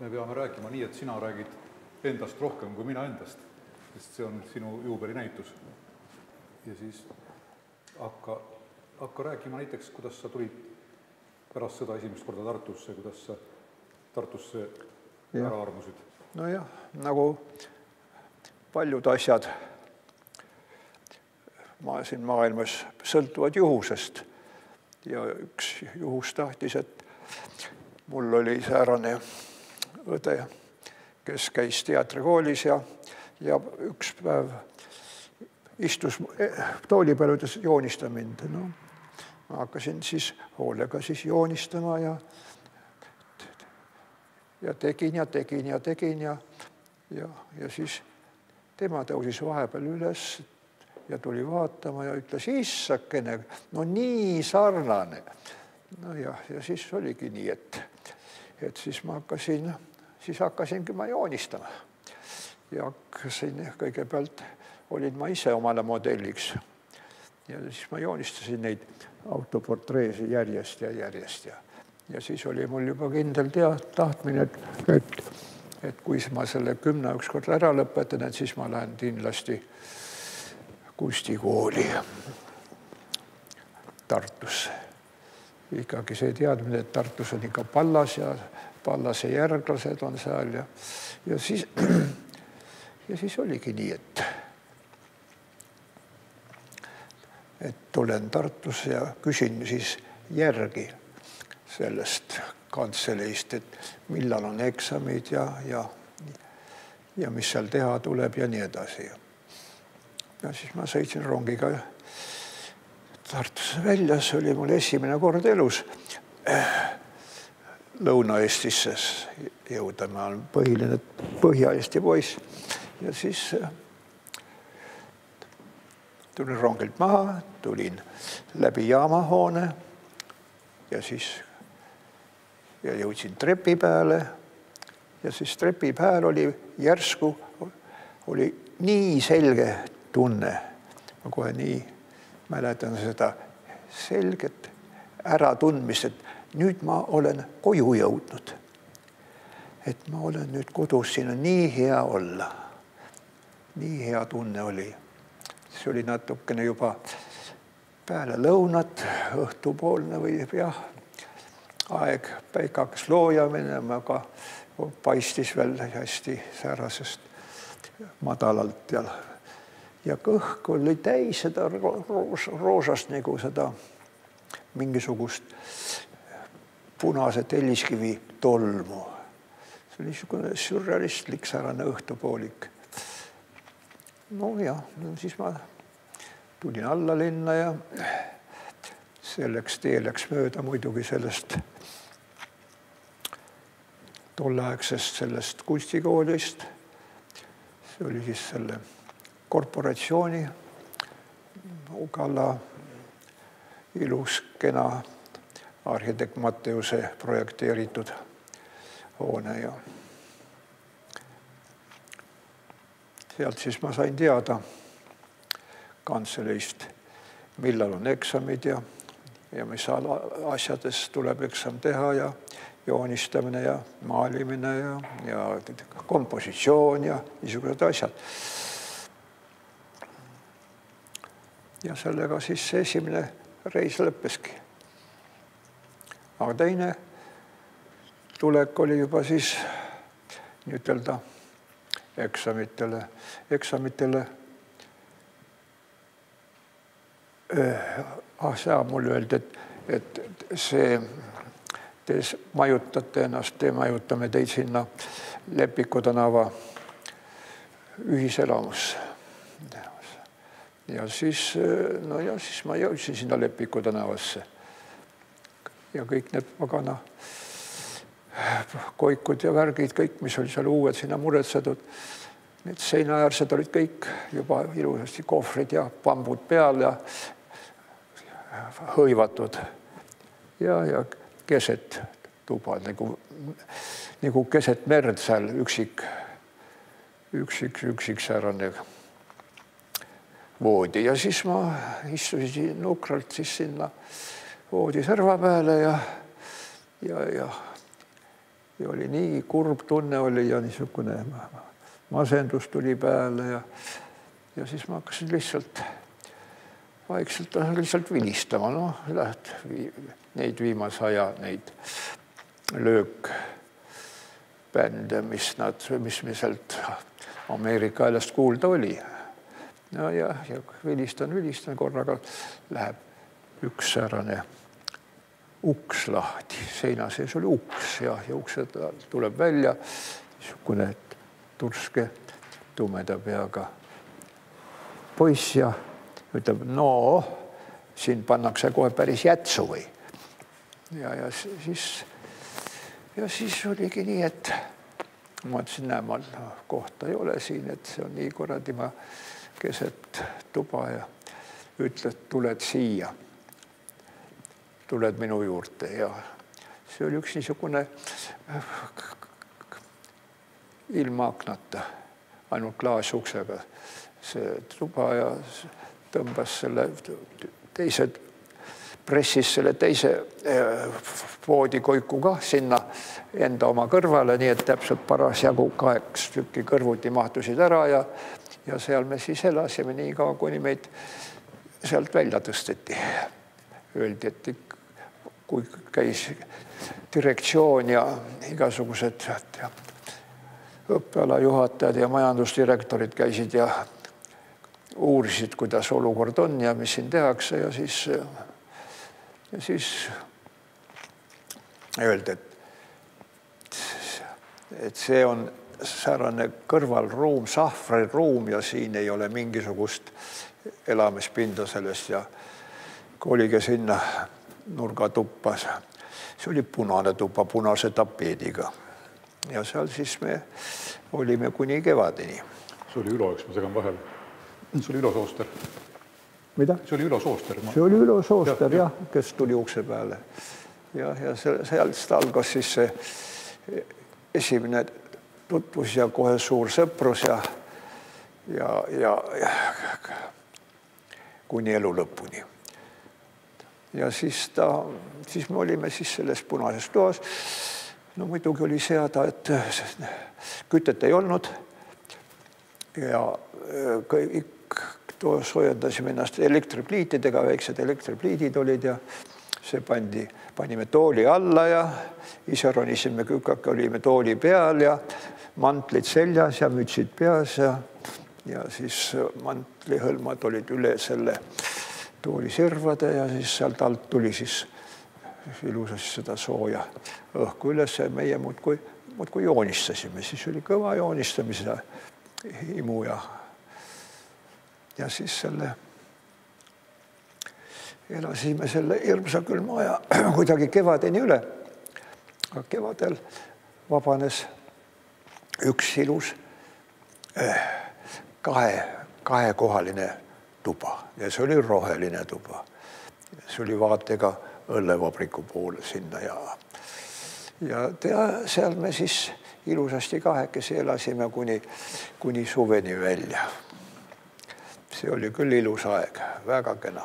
me peame rääkima nii, et sina räägid endast rohkem kui mina endast, sest see on sinu juubelinäitus. Ja siis hakka rääkima näiteks, kuidas sa tulid pärast seda esimest korda Tartusse, kuidas sa Tartusse ära armusid. No jah, nagu paljud asjad siin maailmas sõltuvad juhusest. Ja üks juhus tahtis, et mul oli säärane õde, kes käis teatrikoolis ja üks päev istus tooli peal, ütles joonista mind. No, ma hakkasin siis hoolega joonistama ja tegin ja siis tema tõusis vahepeal üles ja tuli vaatama ja ütles, issakene, no nii sarnane. No ja siis oligi nii, et siis ma hakkasingi joonistama. Ja kõigepealt olin ma ise omale modelliks. Ja siis ma joonistasin neid autoportreesi järjest. Ja siis oli mul juba kindel tahtmine, et kui ma selle 10 ükskord ära lõpetan, et siis ma lähen kindlasti kunstikooli Tartusse. Ikkagi see teadmine, et Tartus on ikka Pallas ja Pallase järglased on seal ja siis oligi nii, et tulen Tartusse ja küsin siis järgi sellest kantseleist, et millal on eksamid ja mis seal teha tuleb ja nii edasi. Ja siis ma sõitsin rongiga Tartusse välja, see oli mul esimene kord elus Lõuna-Eestisse jõuda. Ma olen põhiline Põhja-Eesti poiss ja siis tulin rongilt maha, tulin läbi jaamahoone ja jõudsin trepi peale ja siis trepi peal oli järsku oli nii selge tunne. Ma kohe nii mäletan seda selget äratundmist, et nüüd ma olen koju jõudnud. Et ma olen nüüd kodus, siin on nii hea olla. Nii hea tunne oli. See oli natukene juba peale lõunat, õhtupoolne või jah, aeg päike hakkas looja minema, aga paistis veel hästi säärasest madalalt ja kõhk oli täis seda roosast nagu seda mingisugust punase telliskivi tolmu. See oli niisugune sürrealistlik säärane õhtupoolik. No ja siis ma tulin alla linna ja selleks tee läks mööda muidugi sellest tolleaegsest sellest kunstikoolist. See oli siis selle korporatsiooni Ugala ilus, kena arhitekt Matteuse projekteeritud hoone ja sealt siis ma sain teada kantseleist, millal on eksamid ja mis asjades tuleb eksam teha ja joonistamine ja maalimine ja kompositsioon ja niisugused asjad. Ja sellega siis esimene reis lõppeski. Aga teine tulek oli juba siis ütelda eksamitele. Mulle öeldi, et te majutate ennast, te majutame teid sinna Lepiku tänava ühiselamusse. Ja siis ma jõudsin sinna Lepiku tänavasse. Ja kõik need pagana koikud ja värgid, kõik, mis oli seal uued sinna muretsetud. Need seinaäärsed olid kõik juba ilusasti kohvrid ja pambud peal ja hõivatud. Ja keset tuba, nagu keset merd seal üksik säärane voodi. Ja siis ma istusin nukralt siis sinna voodi serva peale ja ja oli nii kurb tunne oli ja niisugune masendus tuli peale ja siis ma hakkasin lihtsalt vaikselt lihtsalt vilistama, noh, neid viimase aja, neid löökbände, mis me sealt Ameerika häälest kuulda oli. No ja vilistan, korraga läheb üks säärane uks lahti, seina sees oli uks ja ukse tuleb välja, niisugune turske tumeda peaga poiss ja ütleb, no siin pannakse kohe päris jätsu või. Ja siis oligi nii, et ma ütlesin, näe, ma kohta ei ole siin, et see on nii korradi, ma keset tuba ja ütled, tuled siia. Tuled minu juurde ja see oli üks niisugune ilma aknata, ainult klaasuksega see tuba ja tõmbas selle pressis selle teise voodikoiku ka sinna enda oma kõrvale, nii et täpselt parasjagu 8 tükki kõrvuti mahtusid ära ja seal me siis elasime nii kaua, kuni meid sealt välja tõsteti. Öeldi, et kui käis direktsioon ja igasugused õppealajuhatajad ja majandusdirektorid käisid ja uurisid, kuidas olukord on ja mis siin tehakse ja siis öeldi, et see on säärane kõrvalruum, sahvriruum ja siin ei ole mingisugust elamispinda sellest ja kolige sinna nurgatuppa. See oli punane tuppa, punase tapeediga. Ja seal siis me olime kuni kevadeni. See oli Ülo, eks ma segan vahel. See oli Ülo Sooster. Mida? See oli Ülo Sooster. See oli Ülo Sooster, jah, kes tuli ukse peale. Ja sealt algas siis see esimene tutvus ja kohe suur sõprus ja kuni elu lõpuni. Ja siis me olime siis selles punases toas. No muidugi oli seada, et kütet ei olnud ja soojendasime ennast elektripliitidega, väiksed elektripliidid olid ja see panime tooli alla ja ise ronisime kükake, olime tooli peal ja mantlid seljas ja mütsid peas ja siis mantlihõlmad olid üle selle tooli servade ja siis sealt alt tuli siis ilusasti seda sooja õhku üles ja meie muudkui joonistasime. Siis oli kõva joonistamise imu ja siis elasime selle hirmsa külma aja kuidagi kevadeni üle. Aga kevadel vabanes üks ilus kahekohaline tuba ja see oli roheline tuba. See oli vaatega õllevabriku poole sinna ja seal me siis ilusasti kahekesi elasime kuni suveni välja. See oli küll ilus aeg, väga kena.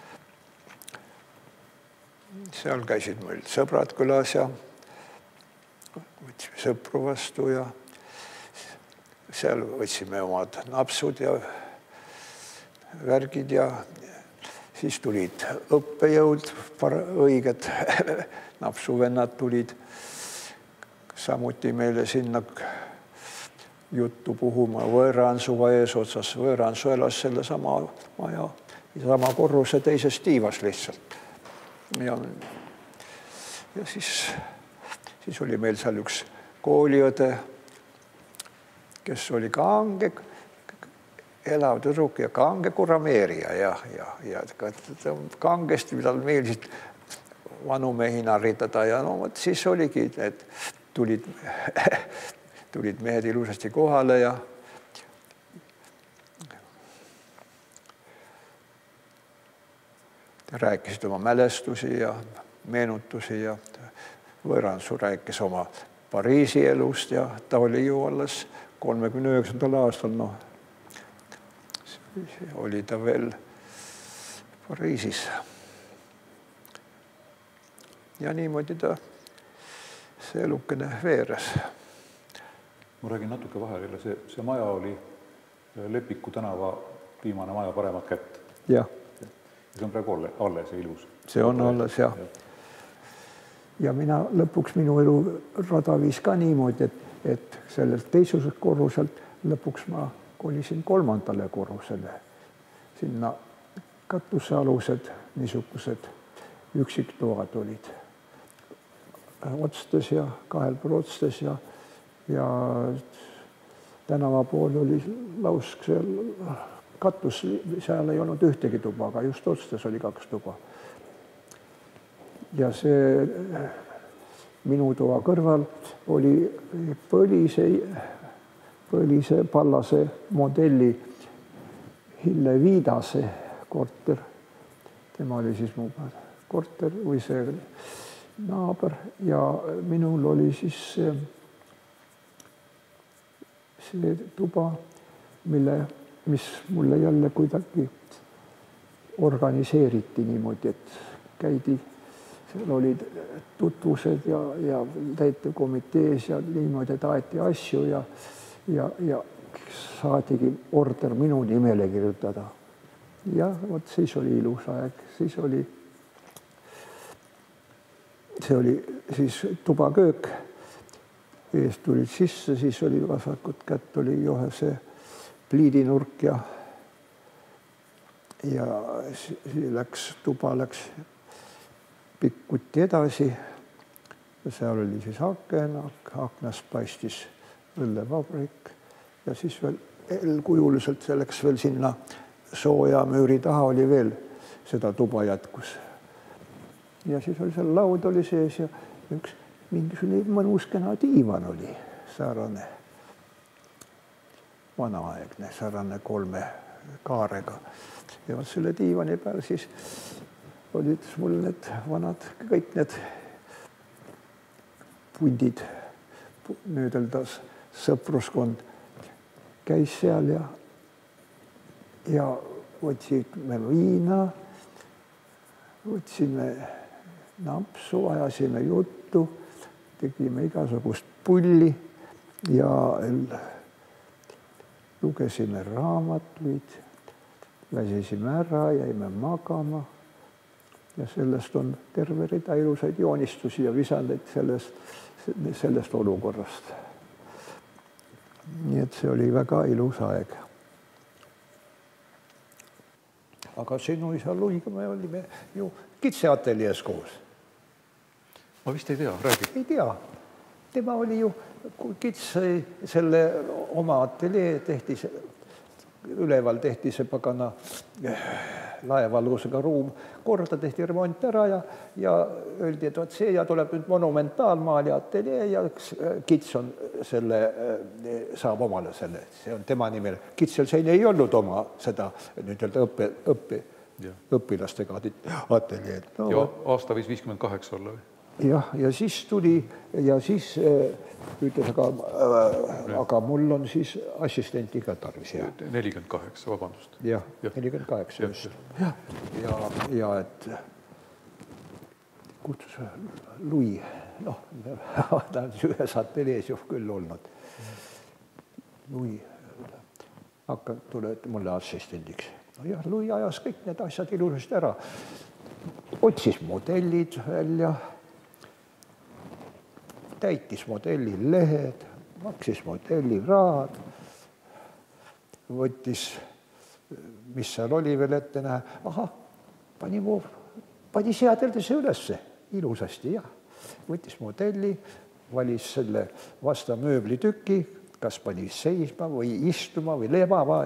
Seal käisid meil sõbrad külas ja võtsime sõpru vastu ja seal võtsime omad napsud ja värgid ja siis tulid õppejõud, õiged napsuvennad tulid samuti meile sinna juttu puhuma võõransuga eesotsas. Võõransu elas selle sama maja, sama korruse teises tiivas lihtsalt. Ja siis oli meil seal üks kooliõde, kes oli kange elav tüdruk ja kange kurameerija ja kangesti, mida meeldisid vanu mehi narritada ja no siis oligi, et tulid mehed ilusasti kohale ja rääkisid oma mälestusi ja meenutusi ja Võõransu rääkis oma Pariisi elust ja ta oli ju alles 39. aastal, oli ta veel Pariisis. Ja niimoodi ta see elukene veeres. Ma räägin natuke vahel, see maja oli Lepiku tänava viimane maja paremat kätt. Jah. See on praegu alles ja ilus. See on alles, jah. Ja mina lõpuks minu elu rada viis ka niimoodi, et sellelt teiselt korruselt lõpuks ma kolisin 3. korrusele. Sinna katusealused niisugused üksiktoad olid otstes ja 2 pool otstes ja tänava pool oli lausk seal katus, seal ei olnud ühtegi tuba, aga just otstes oli 2 tuba. Ja see minu toa kõrval oli Põlise Pallase modelli Hille Viidase korter. Tema oli siis mu korter või see naaber ja minul oli siis see tuba, mis mulle jälle kuidagi organiseeriti niimoodi, et käidi, seal olid tutvused ja täitevkomitees ja niimoodi, et aeti asju ja saadigi order minu nimele kirjutada. Ja vot siis oli ilus aeg, see oli siis tubaköök, eest tulid sisse, siis oli vasakut kätt, oli johe see pliidinurk ja tuba läks pikkuti edasi ja seal oli siis aken, aknast paistis õllevabrik ja siis veel L-kujuliselt see läks veel sinna sooja müüri taha oli veel, seda tuba jätkus. Ja siis oli seal laud oli sees ja üks mingisugune mõnus kena diivan oli, säärane vanaaegne, säärane 3 kaarega. Ja selle diivani peal siis olid mul need vanad, kõik need pundid, nüüdeldas sõpruskond käis seal ja võtsime viina, võtsime nampsu, ajasime juttu, tegime igasugust pulli ja lugesime raamatuid, väsisime ära, jäime magama ja sellest on terve rida ilusaid joonistusi ja visandeid sellest olukorrast. Nii et see oli väga ilus aeg. Aga sinu isa Luiga me olime ju kitseateljees koos. Ma vist ei tea, räägi. Ei tea. Tema oli ju, kui kits selle oma ateljee tehti, üleval tehti see pagana laevalusega ruum korda, tehti remont ära ja öeldi, et see ja tuleb nüüd monumentaalmaali ateljee ja kits on selle, saab omale selle, see on tema nimel. Kitsel siin ei olnud oma seda nüüd õpilastega ateljeed. Ja aasta viis 58 olla või? Jah, ja siis tuli ja siis ütles, aga mul on siis assistenti ka tarvis. 48, vabandust. Jah, 48 just. Ja et kutsus Lui, ta on ühes ateljees ju küll olnud. Lui, hakka tule mulle assistendiks. Jah, Lui ajas kõik need asjad ilusasti ära. Otsis modellid välja, täitis modelli lehed, maksis modelli rahad, võttis, mis seal oli veel ette näha. Aha, pani seadelduse ülesse, ilusasti, jah. Võttis modelli, valis selle vasta mööblitüki, kas pani seisma või istuma või lebama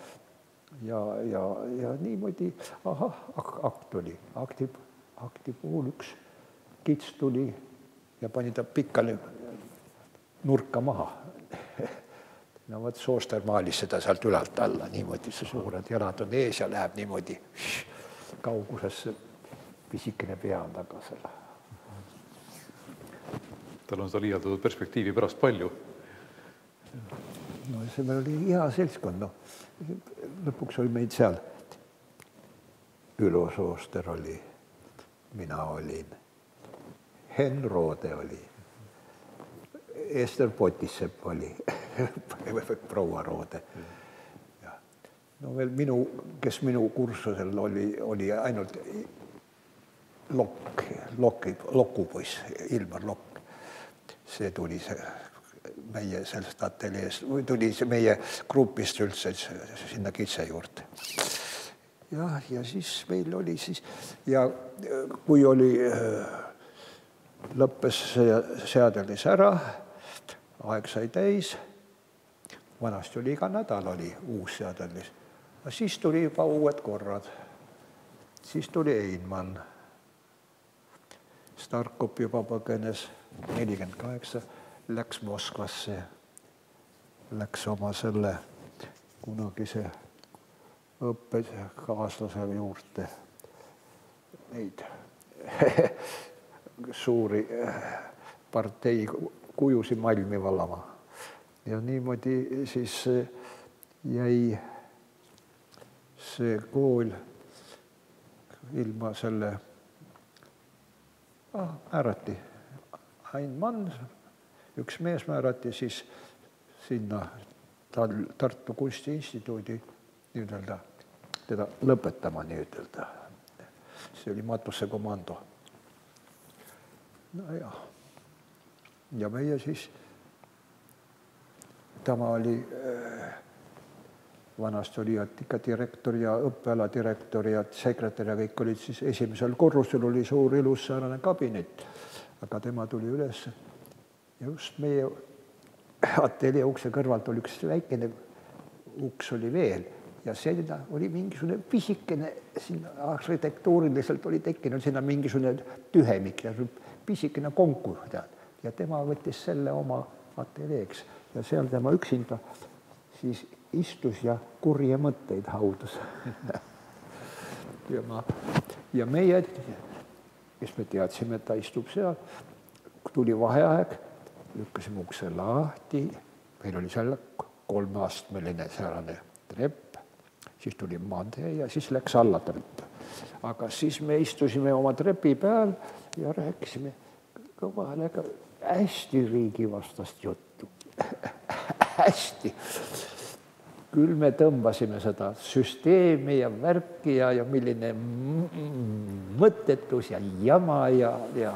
ja niimoodi, akt oli. Akti puhul üks kits tuli ja pani ta pikkale nurka maha. No võt Sooster maalis seda sealt ülalt alla, niimoodi see suured jalad on ees ja läheb niimoodi kaugusesse pisikene pea taga selle. Tal on seda liialdatud perspektiivi pärast palju. No see meil oli hea seltskond. Lõpuks oli meid seal. Ülo Sooster oli, mina olin. Henn Roode oli Ester Potissepp oli proua Roode. No veel kes minu kursusel oli ainult Lokupoiss, Ilmar Lokk. See tuli meie sellest ateljeest, või tuli meie grupist üldse sinna Kitse juurde. Ja siis meil oli ja kui oli lõppes seadelis ära, aeg sai täis, vanasti oli iga nädal oli uus seadelis. Siis tuli juba uued korrad. Siis tuli Einmann. Starkop juba põgenes 48, läks Moskvasse, läks oma selle kunagise õppekaaslase juurde neid suuri partei kujusi malmi valama. Ja niimoodi siis jäi see kool ilma selle määrati. Einmann, üks mees määrati siis sinna Tartu Kunstiinstituudi teda lõpetama nii-ütelda. See oli Matuse komando. No ja meie siis, tema oli vanast oli ikka direktor ja õppeala direktor ja sekretär ja kõik olid siis esimesel korrusel oli suur ilus säärane kabinet, aga tema tuli üles ja just meie ateljee ukse kõrvalt oli üks väikene uks oli veel ja sinna oli mingisugune pisikene, sinna arhitektuuriliselt oli tekkinud sinna mingisugune tühemik ja pisikene konkur ja tema võttis selle oma ateljeeks ja seal tema üksinda siis istus ja kurje mõtteid haudas. Ja meie, kes me teadsime, et ta istub seal, tuli vaheaeg, lükkasime ukse lahti, meil oli seal 3-astmeline säärane trepp, siis tuli made ja siis läks alla trepp. Aga siis me istusime oma trepi peal ja rääkisime vahel hästi riigivastast juttu. Hästi. Küll me tõmbasime seda süsteemi ja värki ja milline mõttetus ja jama ja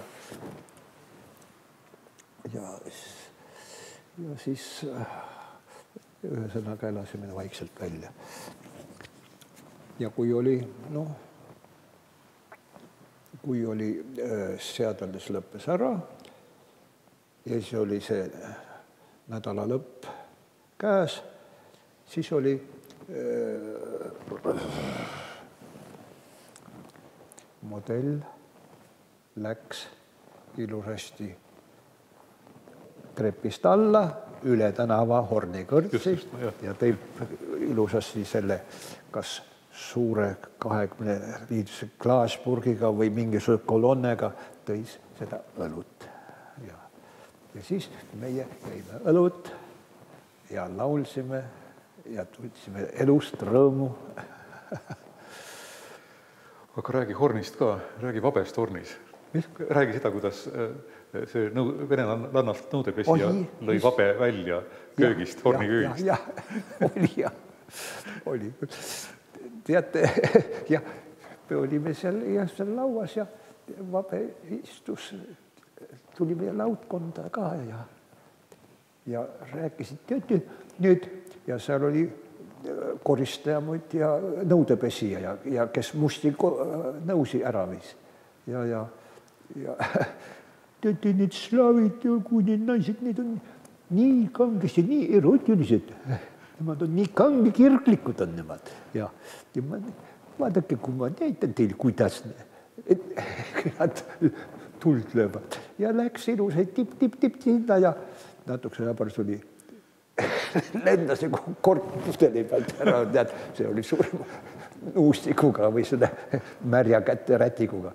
siis ühesõnaga elasime vaikselt välja. Ja kui oli seadelis lõppes ära ja siis oli see nädala lõpp käes, siis oli modell läks ilusasti trepist alla, üle tänava Horni kõrtsi ja tõi ilusasti selle kas suure 20-liitrise klaaspurgiga või mingisuguse kolonnega tõi seda õlut. Ja siis meie jõime õlut ja laulsime ja tuldsime elust rõõmu. Aga räägi Hornist ka, räägi Vabest Hornis. Räägi seda, kuidas see Vene lannast nõudepesija lõi Vabe välja köögist, Horni köögist. Jah, oli. Teate, ja me olime seal lauas ja Vabe istus, tuli meie laudkonda ka ja rääkisid nüüd ja seal oli koristaja muid ja nõudepesija ja kes musti nõusi ära viis. Ja teate, need slaavid, kui need naised, need on nii kangesti, nii erotilised. Nemad on nii kangi kirglikud on nemad. Ja vaadake, kui ma näitan teil, kuidas nad tuld löövad. Ja läks ilusaid tipp sinna ja natukese pärast oli lendas korpusteli pealt ära, see oli suurema nuustikuga või seda märja kätte rätikuga.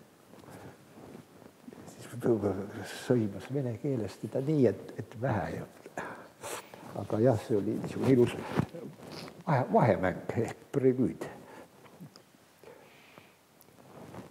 Siis sõimas vene keeles teda nii, et vähe jääb. Aga jah, see oli ilus vahemäng ehk prevüüd.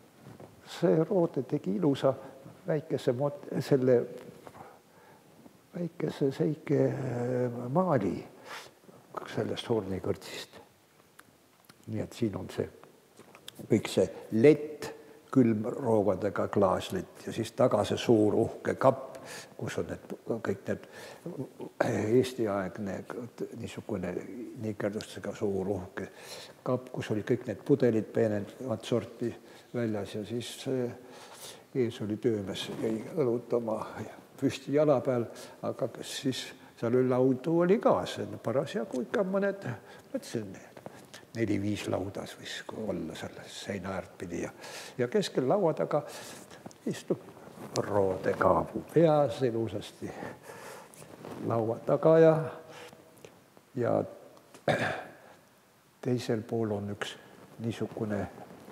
See Roode tegi ilusa väikese selle väikese seike maali sellest hornikõrtsist. Nii et siin on see kõik see lett, külmroogadega klaaslett ja siis taga see suur uhke kapp, kus on kõik need Eesti-aegne niisugune nikerdustega suur uhke kapp, kus oli kõik need pudelid peenemat sorti väljas ja siis ees oli töömees, jäi õlutama püsti jala peal, aga siis seal laudu oli ka, see parasjagu ikka mõned, mõtlesin, 4-5 laudas võis olla selles seina äärt pidi ja keskel laua taga istub Roode Kaabu peas ilusasti laua taga ja teisel pool on üks niisugune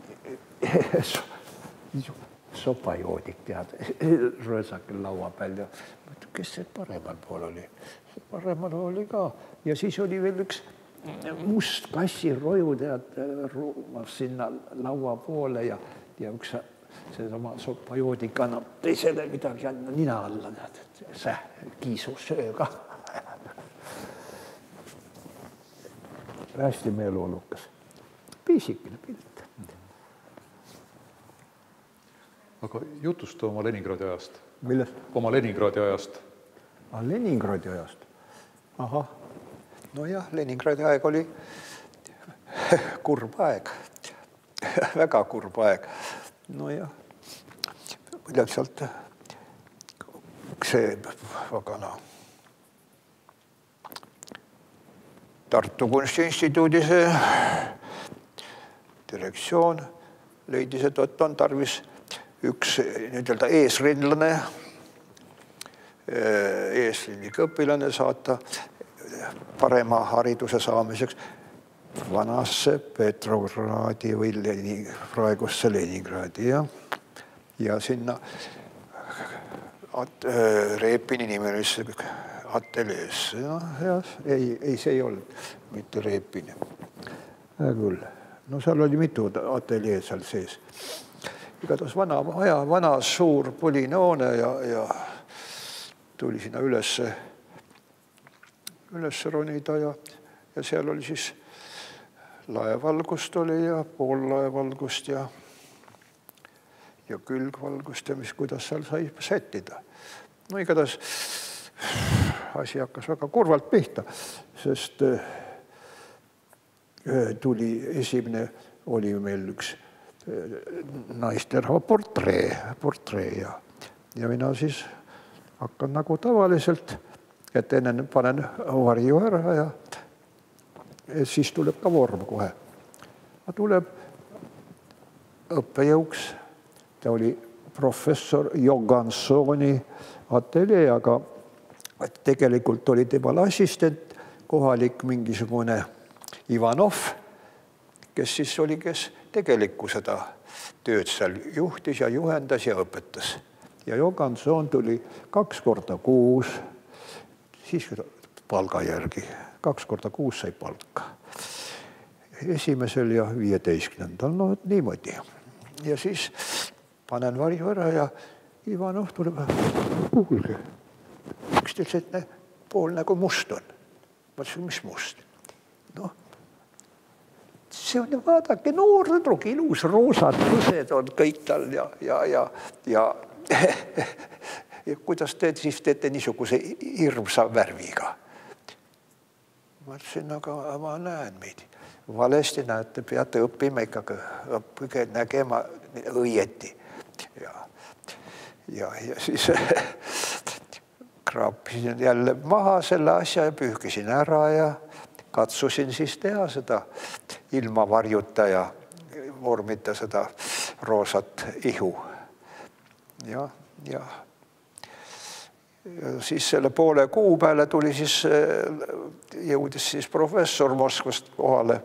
sopajoodik, tead, röösakel laua peal ja kes see paremal pool oli? Paremal oli ka ja siis oli veel üks must kassiroju tead ruumas sinna laua poole ja üks seesama sopajoodik annab teisele midagi nina alla, kiisusööga. Hästi meeleolukas. Piisikene pilt. Aga jutusta oma Leningradi ajast. Millest? Oma Leningradi ajast. Leningradi ajast? Ahah. No jah, Leningradi aeg oli kurb aeg. Väga kurb aeg. No jah, lihtsalt see vagana Tartu Kunstiinstituudi see direktsioon leidis, et on tarvis üks nii-öelda eesrindlane, eesrindlik õpilane saata parema hariduse saamiseks vanasse Petrogradi või praegusse Leningradi ja sinna Repini nimelisse ateljeesse. Ei, see ei olnud mitte Repini. Küll. No seal oli mitu ateljee seal sees. Igatahes vana suur põline hoone ja tuli sinna üles ronida ja seal oli siis laevalgust oli ja poollaevalgust ja külgvalgust ja kuidas seal sai sättida. No igatahes asi hakkas väga kurvalt pihta, sest tuli esimene, oli meil üks naisterahva portree ja mina siis hakkan nagu tavaliselt, et enne panen varju ära ja siis tuleb ka vorm kohe. Tuleb õppejõuks, ta oli professor Jogansoni ateljee, aga tegelikult oli temal assistent, kohalik mingisugune Ivanov, kes siis oli, kes tegelikku seda tööd seal juhtis ja juhendas ja õpetas. Ja Joganson tuli 2 korda kuus, siis palga järgi. 2 korda kuus sai palka. 1. ja 15. No niimoodi. Ja siis panen varju ära ja Ivanov tuleb, kuulge, üksteisene pool nagu must on. Ma ütlesin, mis must? No, see on, vaadake, noor tüdruk, ilus roosad tõsed on kõik tal ja kuidas te siis teete niisuguse hirmsa värviga? Ma ütlesin, aga ma näen meid. Valesti näete, peate õppima ikkagi, õppige nägema õieti. Ja siis kraapisin jälle maha selle asja ja pühkisin ära ja katsusin siis teha seda ilma varjuta ja vormita seda roosat ihu. Ja siis selle poole kuu peale tuli siis, jõudis siis professor Moskvast kohale.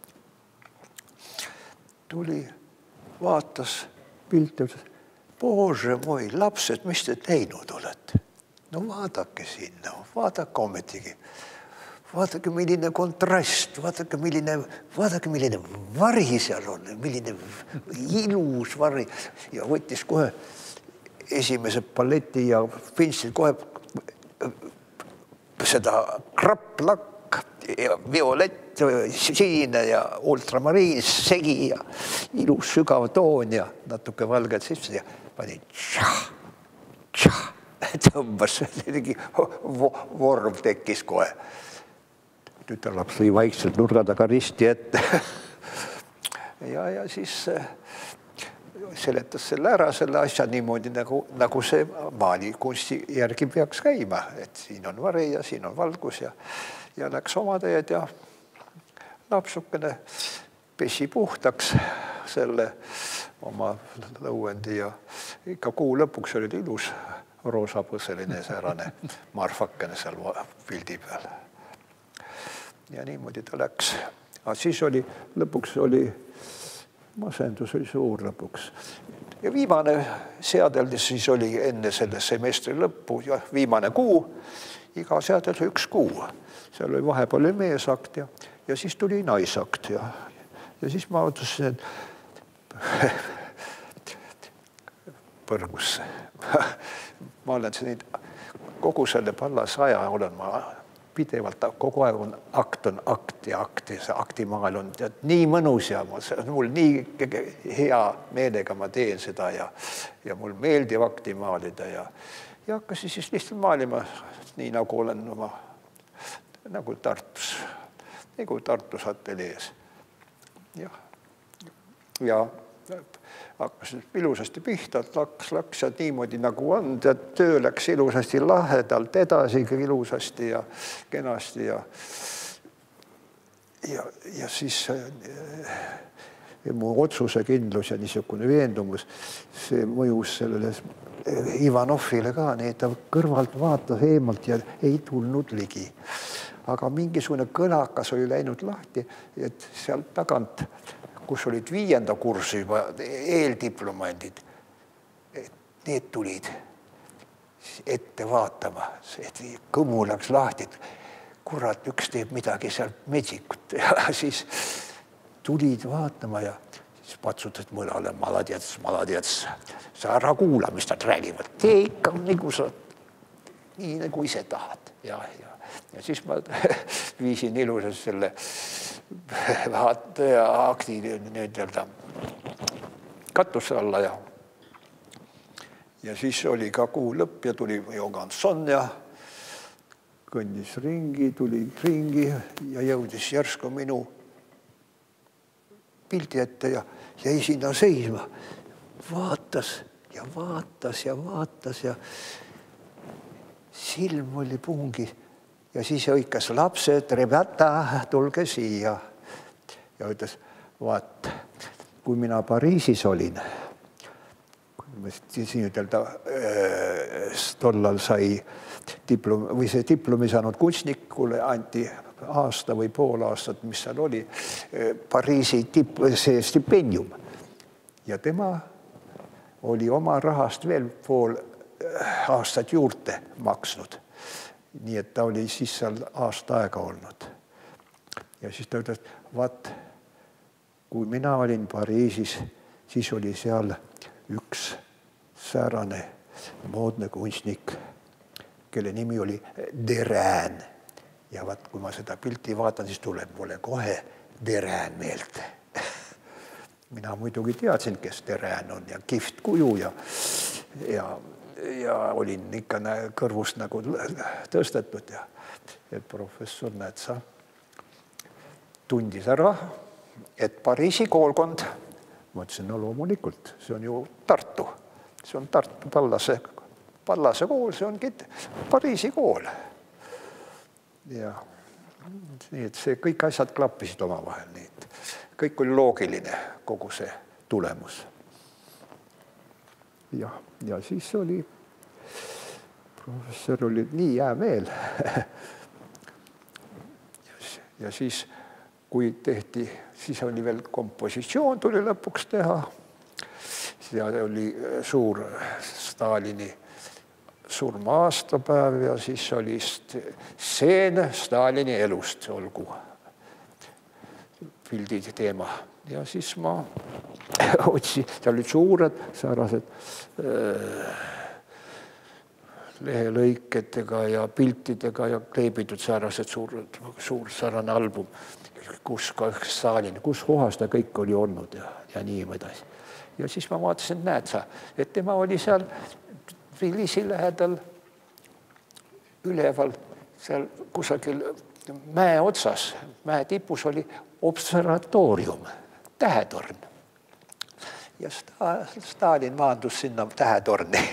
Tuli, vaatas pilte, Bože moi, lapsed, mis te teinud olete? No vaadake sinna, vaadake ometigi. Vaadake, milline kontrast, vaadake, milline vari seal on, milline ilus vari. Ja võttis kohe esimese palleti ja pintsil kohe seda krapplakk, violett, sinine ja ultramariin segi ja ilus sügav toon ja natuke valged sisse ja pani tõmbas, vorm tekkis kohe. Tütarlaps lõi vaikselt nurga taga risti ette. Ja siis seletas selle ära, selle asja niimoodi, nagu see maalikunsti järgi peaks käima, et siin on vari ja siin on valgus ja läks oma teed ja lapsukene pesi puhtaks selle oma lõuendi ja ikka kuu lõpuks oli ilus roosapõseline säärane marfakene seal pildi peal. Ja niimoodi ta läks. Aga siis oli, lõpuks oli, masendus oli suur lõpuks. Ja viimane seadeldis siis oli enne selle semestri lõppu ja viimane kuu, iga seadeldis 1 kuu. Seal oli vahepeal oli meesakt ja siis tuli naisakt ja siis ma otsusin, et põrgusse. Ma olen siin kogu selle pallase aja olen ma pidevalt, kogu aeg on akt ja see aktimaal on nii mõnus ja mul nii hea meelega ma teen seda ja mul meeldib akti maalida ja hakkasin siis lihtsalt maalima nii nagu olen nagu Tartus ateljees. Ja hakkasin ilusasti pihta, läks ja niimoodi nagu on, ja töö läks ilusasti lahedalt edasi, ilusasti ja kenasti ja siis mu otsusekindlus ja niisugune veendumus, see mõjus sellele Ivanovile ka, nii ta kõrvalt vaatas eemalt ja ei tulnud ligi. Aga mingisugune kõlakas oli läinud lahti, et sealt tagant kus olid 5. kursi juba eeldiplomandid, need tulid ette vaatama, et kõmu läks lahti, et kurat, üks teeb midagi sealt medsikut ja siis tulid vaatama ja siis patsutasid mõnale maladjats, sa ära kuula, mis nad räägivad, tee ikka nii nagu ise tahad ja siis ma viisin ilusas selle akti katusse alla ja siis oli ka kuu lõpp ja tuli Joganson ja kõndis ringi, tuli ringi ja jõudis järsku minu pildi ette ja jäi sinna seisma. Vaatas ja silm oli pungi. Ja siis hõikas lapsed, rebata, tulge siia. Ja ütles, vaat, kui mina Pariisis olin, siin ütelda, tollal sai diplomi saanud kunstnikule anti aasta või pool aastat, mis seal oli, Pariisi see stipendium. Ja tema oli oma rahast veel pool aastat juurde maksnud. Nii et ta oli siis seal aasta aega olnud. Ja siis ta ütles, vaat, kui mina olin Pariisis, siis oli seal üks säärane moodne kunstnik, kelle nimi oli Derain. Ja vaat, kui ma seda pilti vaatan, siis tuleb mulle kohe Derain meelde. Mina muidugi teadsin, kes Derain on ja kihvt kuju ja olin ikka kõrvust nagu tõstetud ja professor Nätsa tundis ära, et Pariisi koolkond, ma ütlesin, no loomulikult, see on ju Tartu, see on Tartu Pallase kool, see ongi Pariisi kool. Ja nii, et see kõik asjad klappisid oma vahel, nii et kõik oli loogiline, kogu see tulemus. Ja siis oli, professor oli nii hea meel. Ja siis, kui tehti, siis oli veel kompositsioon tuli lõpuks teha. Ja oli suur Stalini surma aastapäev ja siis oli stseen Stalini elust, olgu pildid teema. Ja siis ma otsin, seal olid suured säärased lehelõiketega ja piltidega ja kleebitud säärased suur säärane album, kus Stalin, kus kohas ta kõik oli olnud ja nii edasi. Ja siis ma vaatasin, näed sa, et tema oli seal Tbilisi lähedal üleval, seal kusagil mäe otsas, mäe tipus oli observatoorium, tähetorn. Ja Stalin maandus sinna tähetorni.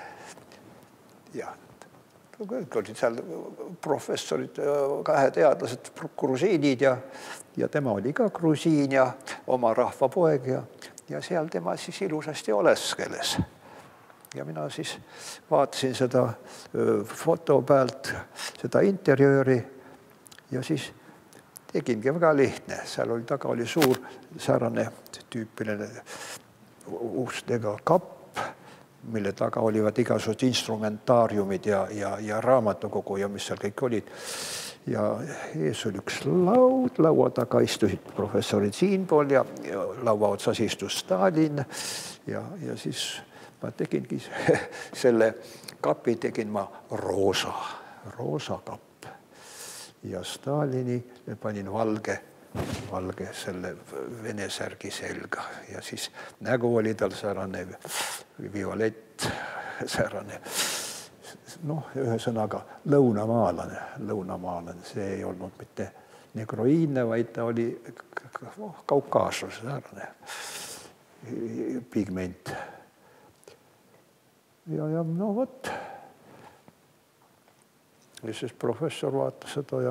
Ja kõik olid seal professorid, kahe teadlased, grusiinid ja tema oli ka grusiin ja oma rahva poeg ja seal tema siis ilusasti oleskeles. Ja mina siis vaatasin seda foto pealt, seda interjööri ja siis tegingi väga lihtne. Seal oli taga oli suur säärane tüüpiline ustega kapp, mille taga olivad igasugused instrumentaariumid ja raamatukogu ja mis seal kõik olid. Ja ees oli üks laud, laua taga istusid professorid siinpool ja laua otsas istus Stalin ja siis ma tegingi selle kapi, tegin ma roosa kapp ja Stalini panin valge selle vene särgi selga ja siis nägu oli tal säärane violett, säärane, ühesõnaga lõunamaalane, see ei olnud mitte negroiinne, vaid ta oli kaukaaslase säärane pigment. Ja vot. Ja siis professor vaatas seda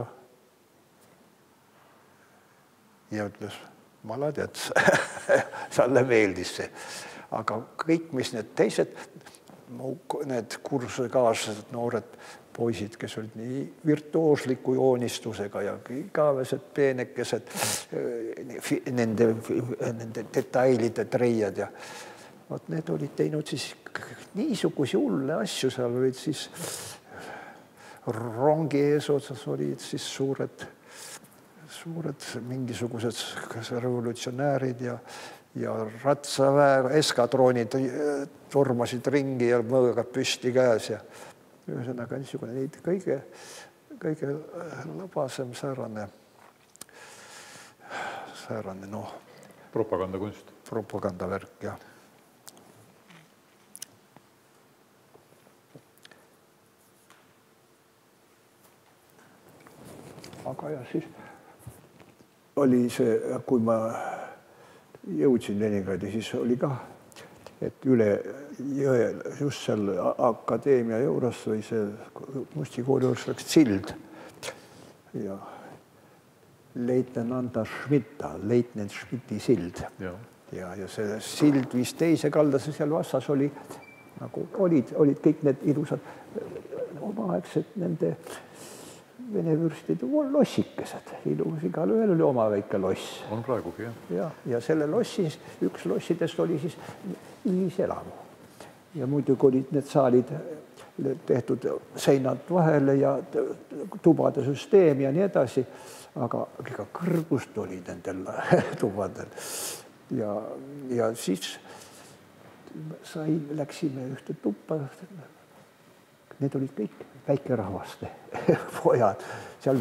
ja ütles, maladets, talle meeldis see. Aga kõik, mis need teised, need kursusekaaslased, noored poisid, kes olid nii virtuoosliku joonistusega ja igavesed peenekesed, nende detailide treiad ja vot need olid teinud siis niisugusi hulle asju, seal olid siis rongi eesotsas olid siis suured mingisugused revolutsionäärid ja ratsaväe eskadroonid tormasid ringi ja mõõgad püsti käes ja ühesõnaga niisugune neid kõige labasem säärane propagandakunst. Propagandavärk, jah. Aga ja siis oli see, kui ma jõudsin Leningradi, siis oli ka, et üle jõe, just seal akadeemia juures või see kunstikooli juures oleks sild ja leitnant Schmidti sild. Ja see sild viis teise kaldasse, seal vassas oli, nagu olid kõik need ilusad omaaegsed nende vene vürstid lossikesed. Igal ühel oli oma väike loss. On praegugi, jah. Ja selle lossis, üks lossidest oli siis ühiselamu. Ja muidugi olid need saalid tehtud seinad vahele ja tubade süsteem ja nii edasi, aga kõrgust oli nendel tubadel. Ja siis läksime ühte tuppa. Need olid kõik väikerahvaste pojad. Seal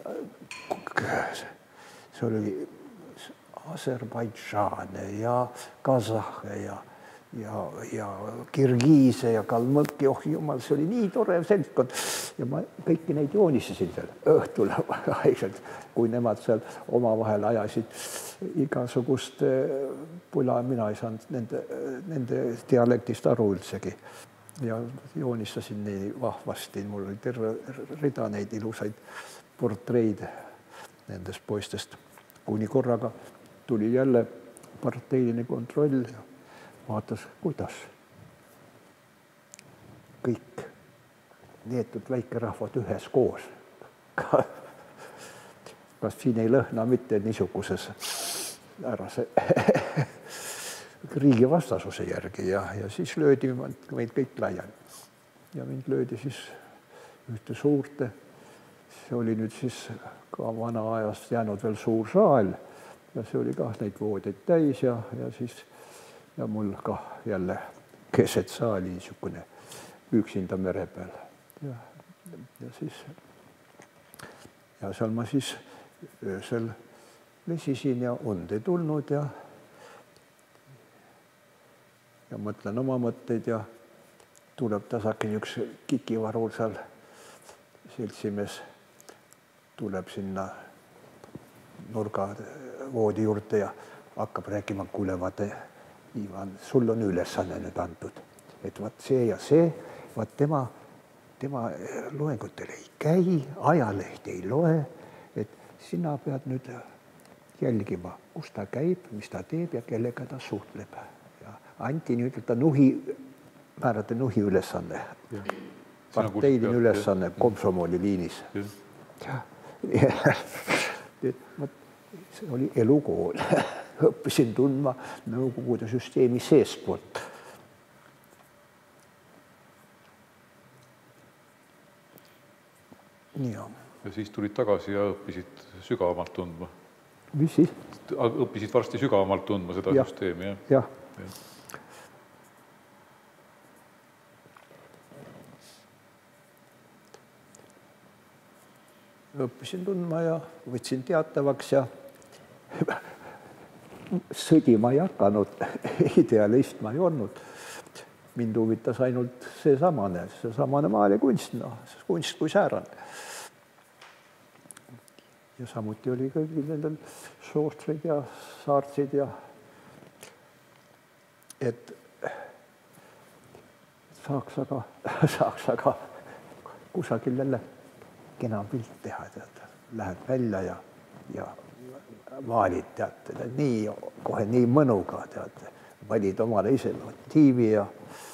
oli Aserbaidžaane ja Kasahhe ja Kirgiise ja Kalmõki. Oh jumal, see oli nii tore seltskond. Ja ma kõiki neid joonistasin seal õhtul aegselt, kui nemad seal omavahel ajasid igasugust pula. Mina ei saanud nende dialektist aru üldsegi. Ja joonistasin nii vahvasti, mul oli terve rida neid ilusaid portreid nendest poistest. Kuni korraga tuli jälle parteiline kontroll ja vaatas, kuidas kõik neetud väikerahvad ühes koos. Kas siin ei lõhna mitte niisuguses ära see riigi vastasuse järgi ja siis löödi meid kõik laiali. Ja mind löödi siis ühte suurte, see oli nüüd siis ka vana ajast jäänud veel suur saal ja see oli ka neid voodeid täis ja mul ka jälle keset saali niisugune üksinda mere peal. ja seal ma siis öösel lesisin ja und ei tulnud ja mõtlen oma mõtteid ja tuleb tasake üks kikivarul seal seltsimees tuleb sinna nurga voodi juurde ja hakkab rääkima, kuule, vaata, Ivan, sul on ülesanne nüüd antud, et vaat see ja see, vaat tema loengutel ei käi, ajalehti ei loe, et sina pead nüüd jälgima, kus ta käib, mis ta teeb ja kellega ta suhtleb. Ja anti nüüd ta määrata nuhi ülesanne, parteiline ülesanne komsomoli liinis. See oli elukool. Õppisin tundma Nõukogude süsteemi seestpoolt. Ja siis tulid tagasi ja õppisid sügavamalt tundma. Mis siis? Õppisid varsti sügavamalt tundma seda süsteemi, jah? Õppisin tundma ja võtsin teatavaks ja sõdima ei hakanud, idealist ma ei olnud. Mind huvitas ainult seesamane maal ja kunst, kunst kui säärane. Ja samuti oli kõigil nendel soostrid ja saartsid ja et saaks aga kusagil jälle kena pilt teha, lähed välja ja maalid, teate, kohe nii mõnuga, teate, valid omale ise motiivi ja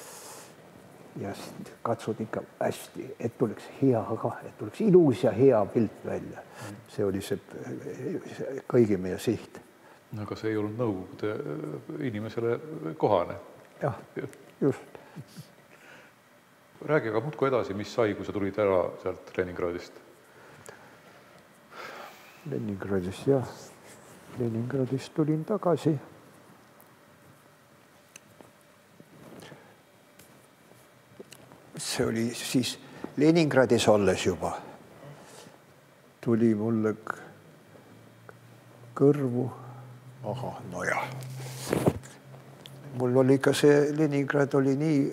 katsud ikka hästi, et tuleks hea ka, et tuleks ilus ja hea pilt välja. See oli see kõigi meie siht. Aga see ei olnud Nõukogude inimesele kohane. Jah, just. Räägi aga muudku edasi, mis sai, kui sa tulid ära sealt Leningradist? Leningradist, jah. Leningradist tulin tagasi. See oli siis Leningradis olles juba. Tuli mulle kõrvu. Aha, no jah. Mul oli ka see Leningrad oli nii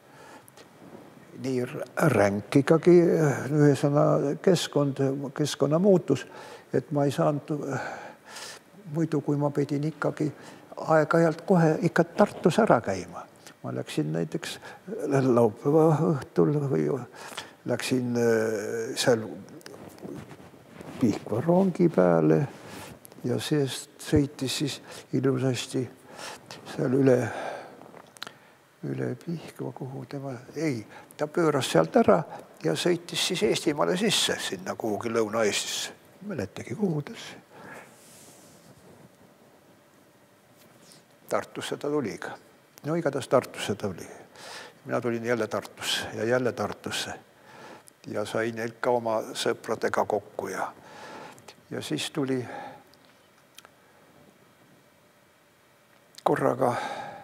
ränk ikkagi ühesõna keskkonna muutus, et ma ei saanud muidu, kui ma pidin ikkagi aeg-ajalt kohe ikka Tartus ära käima. Ma läksin näiteks laupäeva õhtul või läksin seal Pihkva rongi peale ja seest sõitis siis ilusasti seal üle Pihkva, kuhu ta pööras sealt ära ja sõitis siis Eestimaale sisse, sinna kuhugi Lõuna-Eestisse. Mäletagi kuhudesse. Tartusse ta tuli ka. No igatahes Tartusse ta tuli. Mina tulin jälle Tartusse ja jälle Tartusse. Ja sain neil ka oma sõpradega kokku ja siis tuli korraga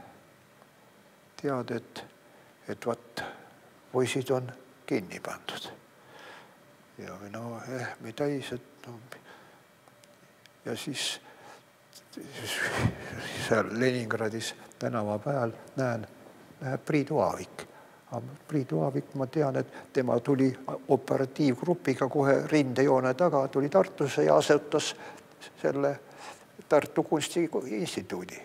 tead, et vaat poisid on kinni pandud. Ja mida ei, ja siis seal Leningradis tänava peal läheb Priidu Aavik. Priidu Aavik, ma tean, et tema tuli operatiivgrupiga kohe rindejoone taga, tuli Tartusse ja asutas selle Tartu Kunstiinstituudi.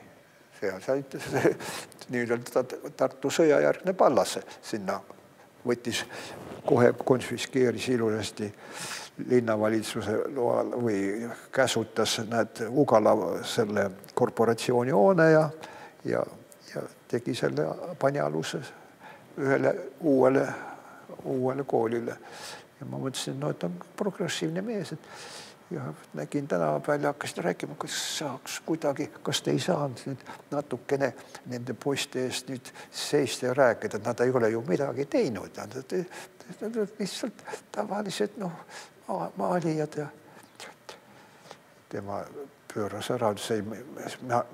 See Tartu sõjajärgne Pallasse sinna võttis, kohe konfiskeeris ilusasti linnavalitsuse loal või käsutas Ugala selle korporatsiooni hoone ja tegi selle pani aluse ühele uuele koolile. Ja ma mõtlesin, et on progressiivne mees, ja nägin tänava peal ja hakkasin rääkima, kas saaks kuidagi, kas te ei saanud nüüd natukene nende poiste eest nüüd seista ja rääkida, et nad ei ole ju midagi teinud. Nad lihtsalt tavalised maalijad ja tema pööras ära,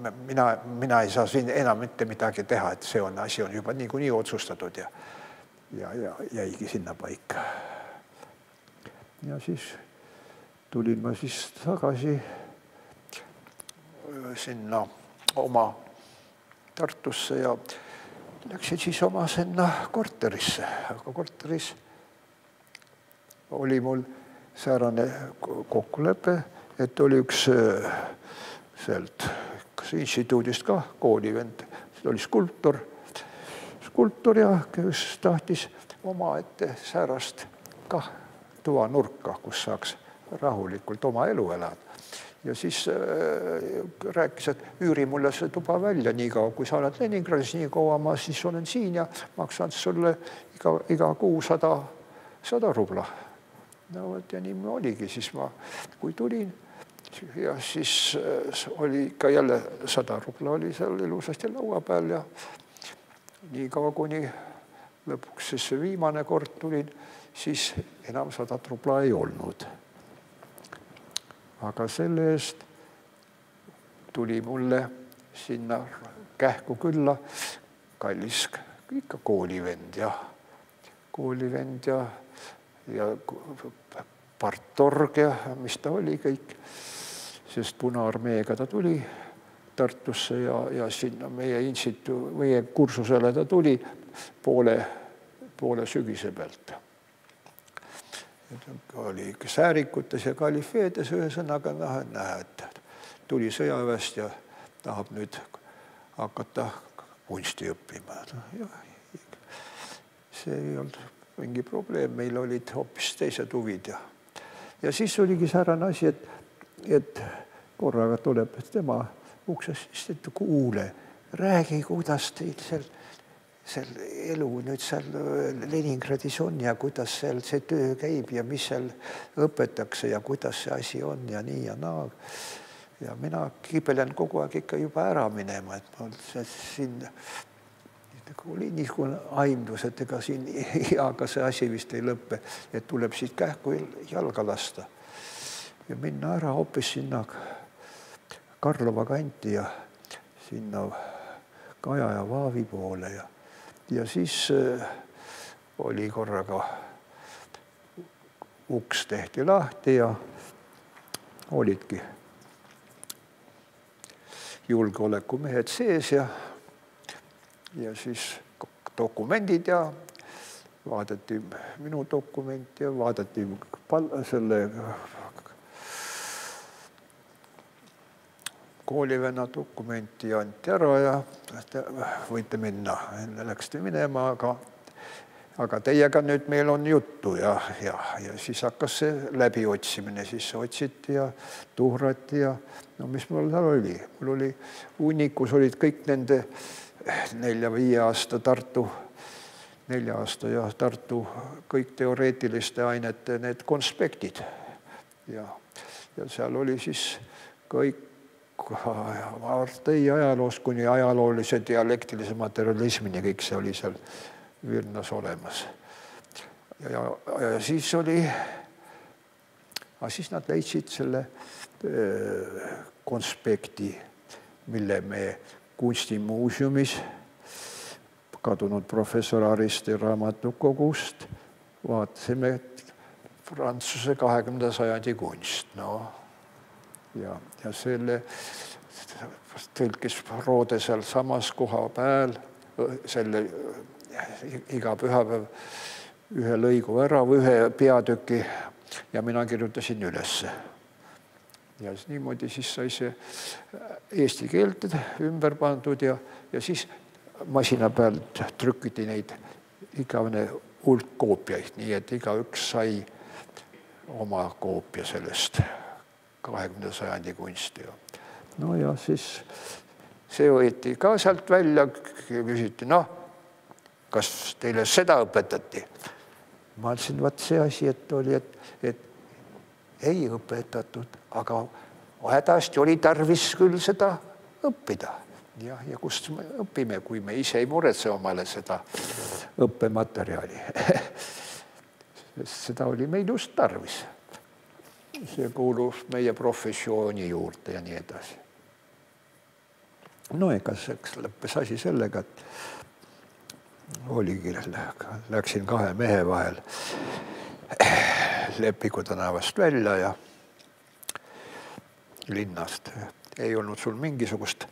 mina ei saa siin enam mitte midagi teha, et see asi on juba niikuinii otsustatud ja ja jäigi sinna paika. Ja siis tulin ma siis tagasi sinna oma Tartusse ja läksin siis oma sinna korterisse, aga korteris oli mul säärane kokkulepe, et oli üks sealt instituudist ka koolivend, see oli skulptor ja kes tahtis omaette säärast ka tuvanurka, kus saaks rahulikult oma elu elada. Ja siis rääkis, et üüri mulle see tuba välja nii kaua, kui sa oled Leningradis, nii kaua ma siis olen siin ja maksan sulle iga kuu 100 rubla. No ja nii oligi, siis ma, kui tulin ja siis oli ikka jälle 100 rubla oli seal ilusasti laua peal ja nii kaua, kuni lõpuks siis viimane kord tulin, siis enam 100 rubla ei olnud. Aga selle eest tuli mulle sinna kähku külla kallis ikka koolivend ja partorg ja mis ta oli kõik, sest Punaarmeega ta tuli Tartusse ja sinna meie kursusele ta tuli poole sügise pealt. Oli säärikutes ja kalifeedes ühesõnaga näha, et tuli sõjaväest ja tahab nüüd hakata kunsti õppima. See ei olnud mingi probleem, meil olid hoopis teised huvid ja siis oligi säärane asi, et korraga tuleb tema uksest, et kuule, räägi, kuidas teil seal elu nüüd seal Leningradis on ja kuidas seal see töö käib ja mis seal õpetakse ja kuidas see asi on ja nii ja naa. Ja mina kibelen kogu aeg ikka juba ära minema, et mul siin oli niisugune aimdus, et ega siin aga see asi vist ei lõppe, et tuleb siit kähku jalga lasta ja minna ära hoopis sinna Karlova kanti ja sinna Kaja ja Vaavi poole ja siis oli korraga uks tehti lahti ja olidki julgeolekumehed sees ja siis dokumendid ja vaadati minu dokumenti ja vaadati selle koolivenna dokumenti anti ära ja võite minna. Läksite minema, aga teiega nüüd meil on juttu ja siis hakkas see läbiotsimine, siis otsiti ja tuhrati ja no mis mul seal oli? Mul oli hunnikus olid kõik nende 4-5 aasta Tartu, 4 aasta ja Tartu kõik teoreetiliste ainete need konspektid ja seal oli siis kõik partei ajaloos kuni ajaloolise dialektilise materialismini, kõik see oli seal Virnas olemas. Ja siis oli, siis nad leidsid selle konspekti, mille me kunstimuuseumis kadunud professor Aristi raamatukogust vaatasime Prantsuse 20. sajandi kunst. Ja selle tõlkis Roode seal samas koha peal selle iga pühapäev ühe lõigu ära või ühe peatüki ja mina kirjutasin ülesse. Ja niimoodi siis sai see eesti keelt ümber pandud ja siis masina peal trükiti neid igavene hulk koopiaid, nii et igaüks sai oma koopia sellest 20. sajandi kunsti. No ja siis see võeti ka sealt välja ja küsiti, kas teile seda õpetati? Ma ütlesin, vaat see asi, et oli, et ei õpetatud, aga hädasti oli tarvis küll seda õppida. Ja kust me õpime, kui me ise ei muretse omale seda õppematerjali. Seda oli meil just tarvis. See kuulus meie professiooni juurde ja nii edasi. No ega lõppes asi sellega, oligi, läksin kahe mehe vahel Leppiku tänavast välja ja linnast. Ei olnud sul mingisugust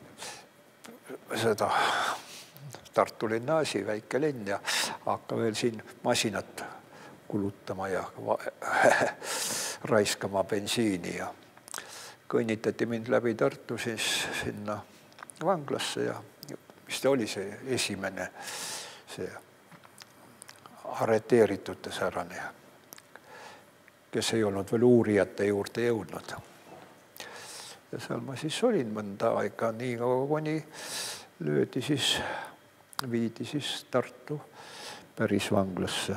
seda Tartu linna asi, väike linn ja hakka veel siin masinat kulutama ja raiskama bensiini ja kõnnitati mind läbi Tartu siis sinna vanglasse ja mis ta oli see esimene see arreteeritute säärane, kes ei olnud veel uurijate juurde jõudnud. Ja seal ma siis olin mõnda aega nii kaua, kuni löödi siis, viidi siis Tartu pärisvanglasse.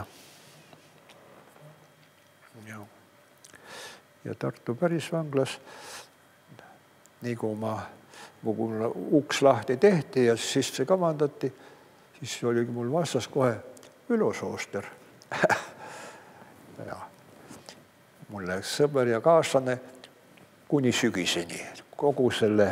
Ja Tartu pärisvanglas, nii kui mul uks lahti tehti ja sisse kavandati, siis oligi mul vastas kohe Ülo Sooster. Ja mulle sõber ja kaaslane kuni sügiseni, kogu selle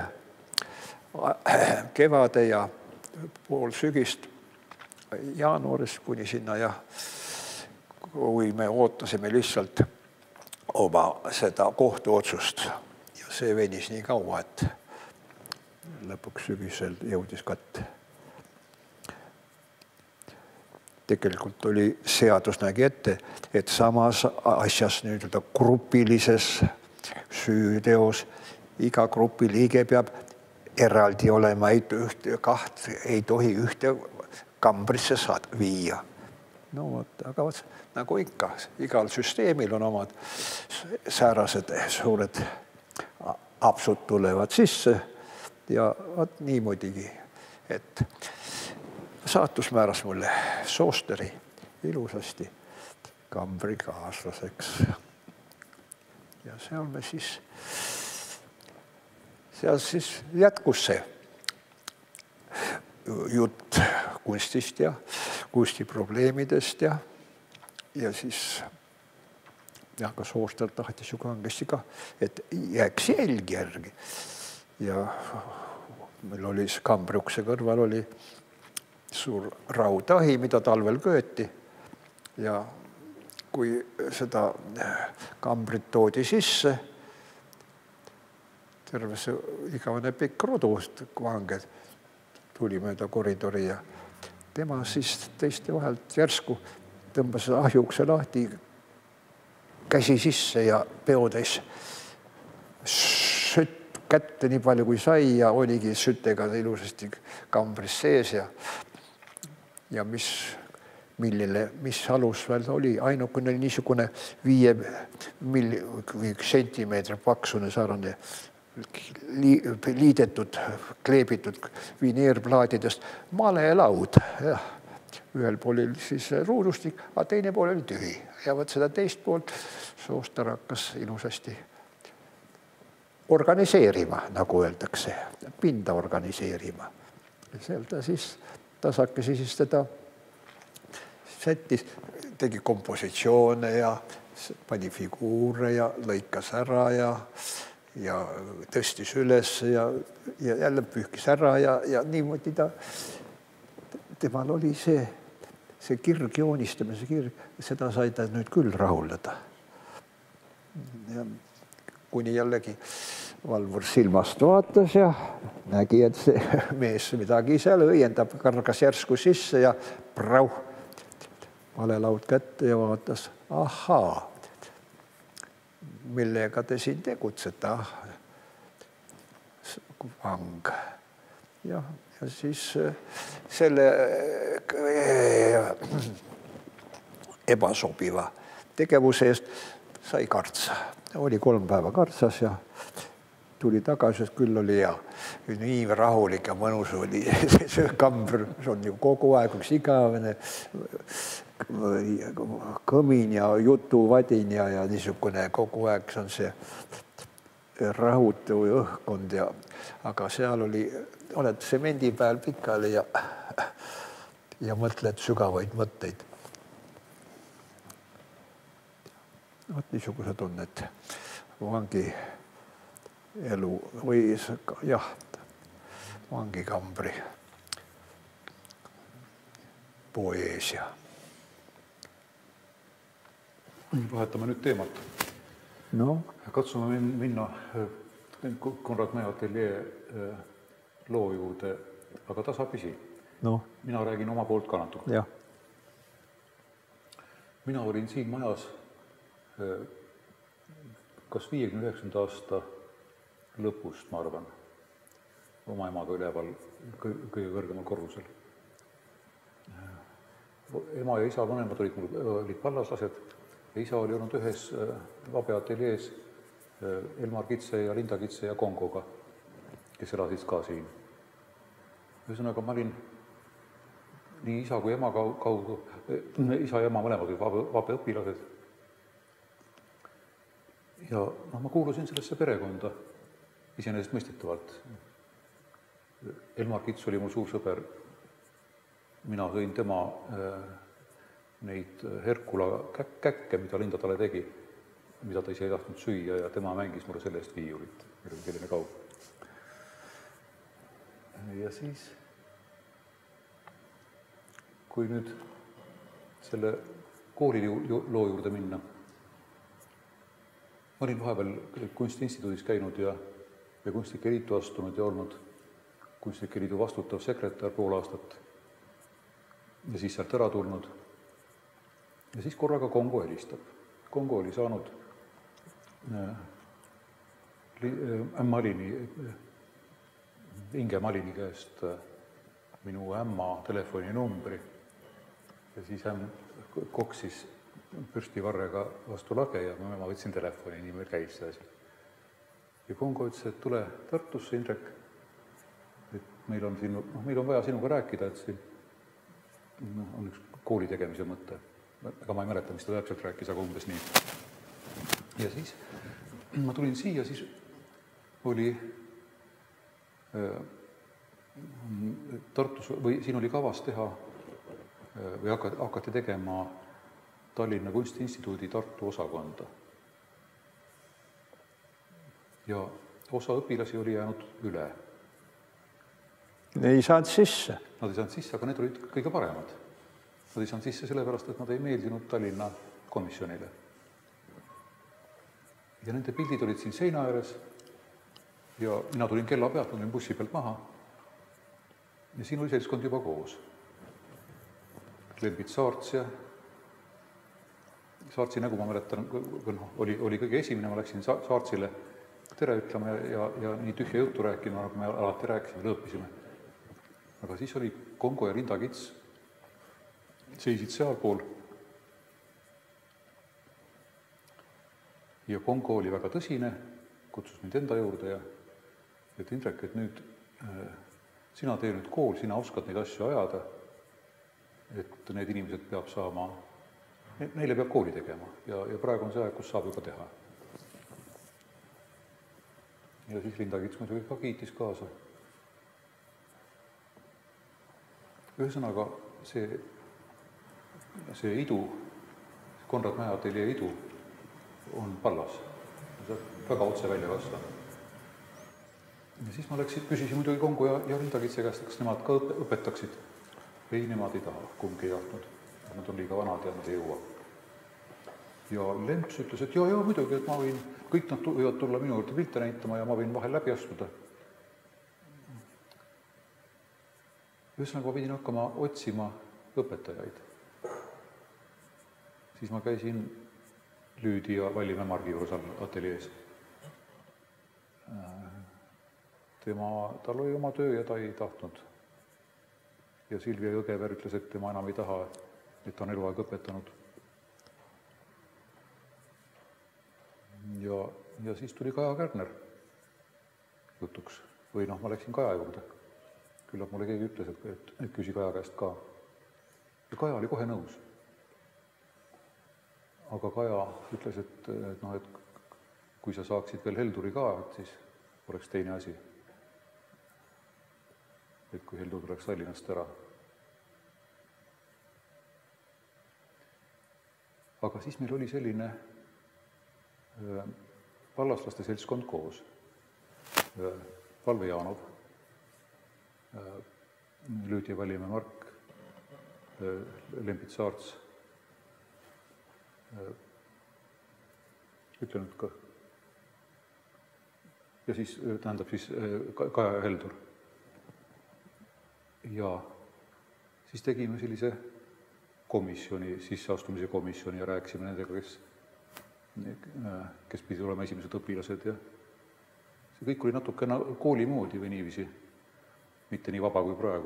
kevade ja pool sügist jaanuarist kuni sinna ja kui me ootasime lihtsalt oma seda kohtuotsust ja see venis nii kaua, et lõpuks sügisel jõudis kätte. Tegelikult oli seadus nägi ette, et samas asjas nüüd grupilises süüteos iga grupi liige peab eraldi olema, ei tohi ühte kambrisse viia. No vot, aga nagu ikka, igal süsteemil on omad säärased suured apsud tulevad sisse ja vot niimoodi, et saatus määras mulle Soosteri ilusasti kambri kaaslaseks. Ja seal me siis jätkus see jutt kunstist ja kunstiprobleemidest ja siis ka Sooster tahtis ju kangesti ka, et jääks jälgi järgi. Ja meil oli kambriukse kõrval oli suur rautahi, mida talvel kööti ja kui seda kambrit toodi sisse, terve see igavene pikk rodust vanged tuli mööda koridori ja tema siis teiste vahelt järsku tõmbas ahjukse lahti, käsi sisse ja peotäis sütt kätte nii palju kui sai ja oligi süttega ilusasti kambris sees ja mis alus veel oli, ainukene niisugune 5 sentimeetri paksune saarane liidetud, kleebitud vineerplaadidest malelaud. Ühel pool oli siis ruudustik, aga teine pool oli tühi. Ja võt seda teist poolt Sooster hakkas ilusasti organiseerima, nagu öeldakse, pinda organiseerima. Seal ta siis tasakesi siis teda sättis, tegi kompositsioone ja pani figuure ja lõikas ära ja tõstis üles ja jälle pühkis ära ja niimoodi temal oli see kirg joonistamise kirg, seda sai ta nüüd küll rahuldada. Ja kuni jällegi valvur silmast vaatas ja nägi, et see mees midagi seal õiendab, kargas järsku sisse ja prauh, malelaud kätte ja vaatas, ahaa, millega te siin tegutsete, vang. Ja siis selle ebasobiva tegevuse eest sai kartsa. Oli 3 päeva kartsas ja tuli tagasi, et küll oli hea. Nii rahulik ja mõnus oli see kambr, see on ju kogu aeg üks igavene kõmin ja jutuvadin ja niisugune kogu aeg see on see rahutu õhkkond aga seal oled semendi peal pikali ja mõtled sügavaid mõtteid. Vot niisugused on need vangi elu või jah, vangikambri poeesia. Vahetame nüüd teemat. No. Katsume minna Konrad Mäe ateljee loo juurde, aga tasapisi. No. Mina räägin oma poolt ka natuke. Ja. Mina olin siin majas kas 59. aasta lõpust, ma arvan, oma emaga üleval kõige kõrgemal korrusel. Ema ja isa vanemad olid vallaslased ja isa oli olnud ühes Vabe ateljees Elmar Kitse ja Linda Kitse ja Kongoga, kes elasid ka siin. Ühesõnaga, ma olin nii isa kui ema kaudu, isa ja ema mõlemad olid vabe õpilased. Ja ma kuulusin sellesse perekonda iseenesest mõistetavalt. Elmar Kits oli mul suur sõber. Mina sõin tema neid Herkula käkke, mida Linda talle tegi, mida ta ise ei tahtnud süüa ja tema mängis mulle selle eest viiulit. Selline kaup. Ja siis, kui nüüd selle kooli loo juurde minna, ma olin vahepeal Kunstiinstituudis käinud ja Kunstnike Liitu astunud ja olnud Kunstnike Liidu vastutav sekretär pool aastat ja siis sealt ära tulnud. Ja siis korraga Kongo helistab. Kongo oli saanud Inge Malini käest minu ämma telefoninumbri ja siis koksis pürstivarrega vastu lage ja ma võtsin telefoni, nii meil käis see asi. Ja Kongo ütles, et tule Tartusse, Indrek, et meil on vaja sinuga rääkida, et siin on üks kooli tegemise mõte. Ega ma ei mäleta, mis ta täpselt rääkis, aga umbes nii. Ja siis ma tulin siia, siis oli Tartus, või siin oli kavas teha või hakati tegema Tallinna Kunstiinstituudi Tartu osakonda. Ja osa õpilasi oli jäänud üle. Ei saanud sisse. Nad ei saanud sisse, aga need olid kõige paremad. Nad ei saanud sisse sellepärast, et nad ei meeldinud Tallinna komisjonile. Ja nende pildid olid siin seina ääres ja mina tulin kella pealt, ma tulin bussi pealt maha ja siin oli seltskond juba koos. Lembit Saarts ja Saartsi nägu, ma mäletan, oli kõige esimene, ma läksin Saartsile tere ütlema ja nii tühja juttu rääkima, nagu me alati rääkisime, lõõpisime. Aga siis oli Kongo ja Linda Kits, seisid sealpool. Ja Kongo oli väga tõsine, kutsus mind enda juurde ja et Indrek, et nüüd sina tee nüüd kool, sina oskad neid asju ajada, et need inimesed peab saama, neile peab kooli tegema ja praegu on see aeg, kus saab juba teha. Ja siis Linda Kits muidugi ka kiitis kaasa. Ühesõnaga, see idu, Konrad Mäe ateljee idu on Pallas. Väga otse välja kasva. Ja siis ma küsisin muidugi Kongo ja Linda Kitse käest, kas nemad ka õpetaksid. Ei, nemad ei taha, kumbki ei tahtnud. Nad on liiga vanad ja nad ei jõua. Ja Lemps ütles, et jaa, muidugi, et ma võin, kõik nad võivad tulla minu juurde pilte näitama ja ma võin vahel läbi astuda. Ühesõnaga, ma pidin hakkama otsima õpetajaid. Siis ma käisin Lüüdi ja Vallimäe Margi juures ateljees. Tal oli oma töö ja ta ei tahtnud. Ja Silvia Jõgever ütles, et tema enam ei taha, et ta on eluaeg õpetanud. Ja siis tuli Kaja Kärner jutuks. Või ma läksin Kaja juurde. Küllap mulle keegi ütles, et küsi Kaja käest ka. Ja Kaja oli kohe nõus. Aga Kaja ütles, et kui sa saaksid veel Helduri ka, et siis oleks teine asi. Et kui Heldur tuleks Tallinnast ära. Aga siis meil oli selline vallaslaste seltskond koos. Valve Jaanov, Lüüdi ja Vallimäe Mark, Lembit Saarts ütlenud ka. Ja siis tähendab siis Kaja ja Heldur. Ja siis tegime sellise komisjoni, sisseastumise komisjoni ja rääkisime nendega, kes pidi olema esimesed õpilased ja see kõik oli natuke kooli moodi või niiviisi, mitte nii vaba kui praegu.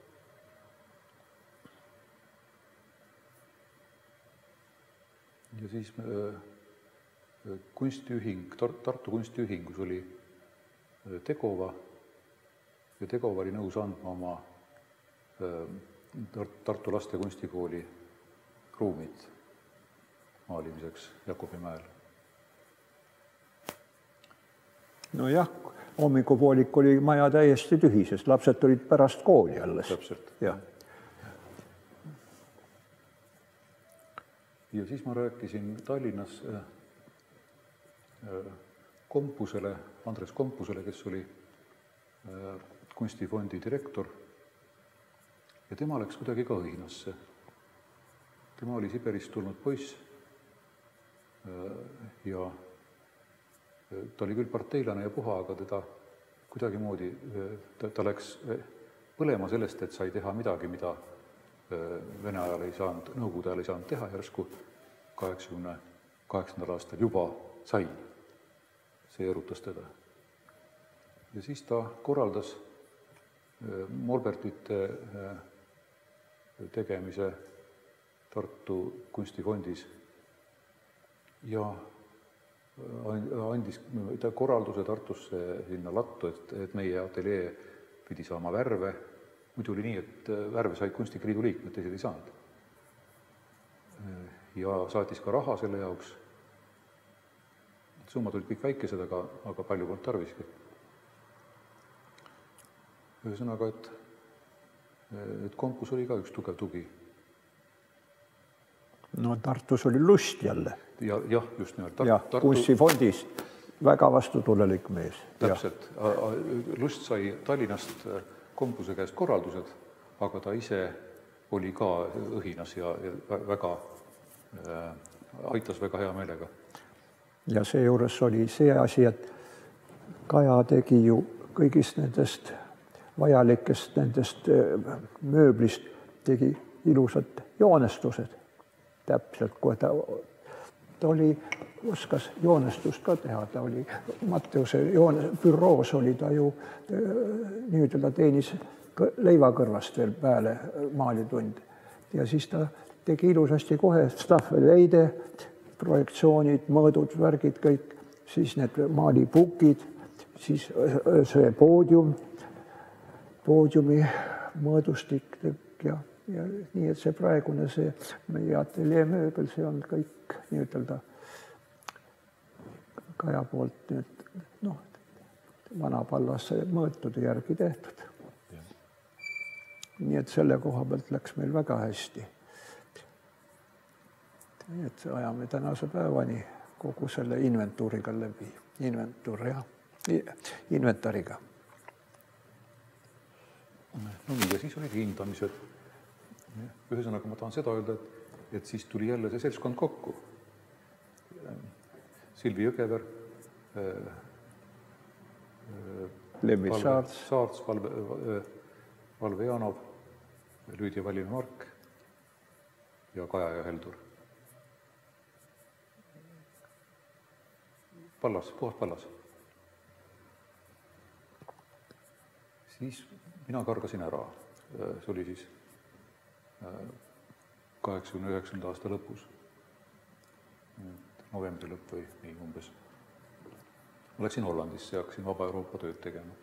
Ja siis kunstiühing, Tartu kunstiühingus oli Tegova ja Tegova oli nõus andma oma Tartu laste kunstikooli ruumid maalimiseks Jakobimäel. No jah, hommikupoolik oli maja täiesti tühi, sest lapsed tulid pärast kooli alles. Täpselt. Ja. Ja siis ma rääkisin Tallinnas Kompusele, Andres Kompusele, kes oli kunstifondi direktor ja tema läks kuidagi ka õhinasse. Tema oli Siberist tulnud poiss ja ta oli küll parteilane ja puha, aga teda kuidagi moodi, ta läks põlema sellest, et sai teha midagi, mida Vene ajal ei saanud, Nõukogude ajal ei saanud teha, järsku 88. aastal juba sai. See erutas teda. Ja siis ta korraldas molbertite tegemise Tartu kunstifondis ja andis korralduse Tartusse sinna lattu, et meie ateljee pidi saama värve. Muidu oli nii, et värve said Kunstnike Liidu liikmed, teised ei saanud. Ja saatis ka raha selle jaoks. Summad olid kõik väikesed, aga palju polnud tarviski. Ühesõnaga, et Kompus oli ka üks tugev tugi. No Tartus oli Lust jälle. Jah, just nimelt. Kunstifondist väga vastutulelik mees. Täpselt. Lust sai Tallinnast Kompuse käest korraldused, aga ta ise oli ka õhinas ja väga, aitas väga hea meelega. Ja seejuures oli see asi, et Kaja tegi ju kõigist nendest vajalikest nendest mööblist tegi ilusad joonestused. Täpselt, kui ta oskas joonestust ka teha, ta oli Matteuse büroos oli ta ju, nüüd ta teenis leivakõrvast veel pääle maalitund. Ja siis ta tegi ilusasti kohe staffeleide, projektsioonid, mõõdud, värgid kõik, siis need maalipukid, siis see poodiumi mõõdustik ja nii, et see praegune see meie ateljee mööbel, see on kõik nii-ütelda Kaja poolt nüüd, Vana-Pallas mõõtude järgi tehtud. Nii, et selle koha pealt läks meil väga hästi. Nii, et ajame tänase päevani kogu selle inventuuriga läbi. Inventariga. No nii, ja siis olid hindamised. Ühesõnaga, ma tahan seda öelda, et siis tuli jälle see seltskond kokku. Silvi Jõgever, Lembit Saarts, Valve Janov, Lüüdia Vallimäe-Mark ja Kaja ja Heldur. Puhas pallas. Siis mina kargasin ära. See oli siis 89. aasta lõpus. Novembri lõpp või nii umbes. Ma läksin Hollandisse ja hakkasin Vaba Euroopa tööd tegema.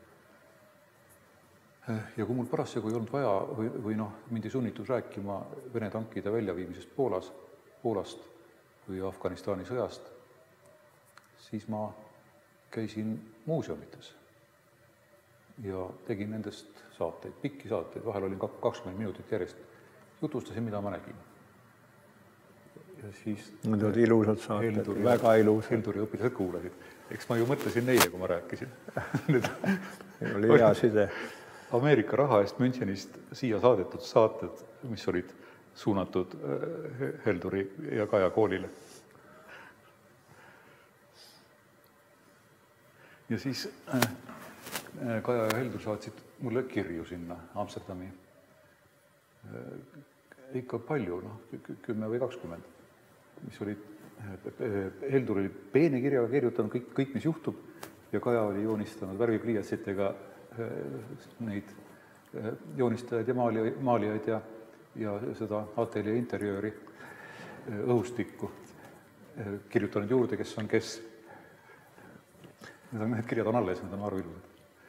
Ja kui mul parasjagu ei olnud vaja või mindi sunnitud rääkima Vene tankide väljaviimisest Poolast või Afganistani sõjast, siis ma käisin muuseumites ja tegin nendest saateid, pikki saateid, vahel olin 20 minutit järjest, jutustasin, mida ma nägin. Ja siis need olid ilusad saated, väga ilusad. Helduri õpilased kuulasid. Eks ma ju mõtlesin neile, kui ma rääkisin. Oli hea side. Ameerika raha eest Münchenist siia saadetud saated, mis olid suunatud Helduri ja Kaja koolile. Ja siis Kaja ja Heldur saatsid mulle kirju sinna Amsterdami. Ikka palju, 10 või 20, mis olid, Heldur oli peene kirjaga kirjutanud kõik, mis juhtub, ja Kaja oli joonistanud värvipliiatsitega neid joonistajaid ja maalijaid ja seda ateljee interjööri õhustikku, kirjutanud juurde, kes on kes. Need kirjad on alles, need on arvilused.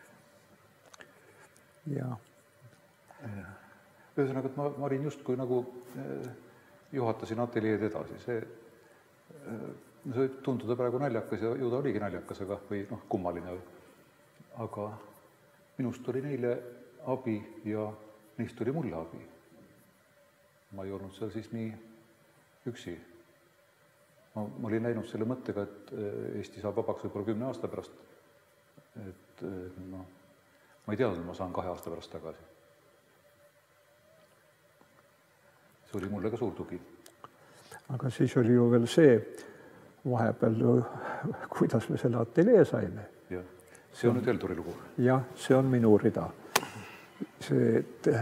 Jaa. Ühesõnaga, et ma olin justkui nagu juhatasin ateljeed edasi. See võib tunduda praegu naljakas ja ju ta oligi naljakas, või kummaline. Aga minust oli neile abi ja neist oli mulle abi. Ma ei olnud seal siis nii üksi. Ma olin läinud selle mõttega, et Eesti saab vabaks võib-olla 10 aasta pärast. Et ma ei teadnud, et ma saan 2 aasta pärast tagasi. See oli mulle ka suur tugi. Aga siis oli ju veel see vahepeal, kuidas me selle ateljee saime. Ja. See on nüüd Helduri lugu. Jah, see on minu rida. See, et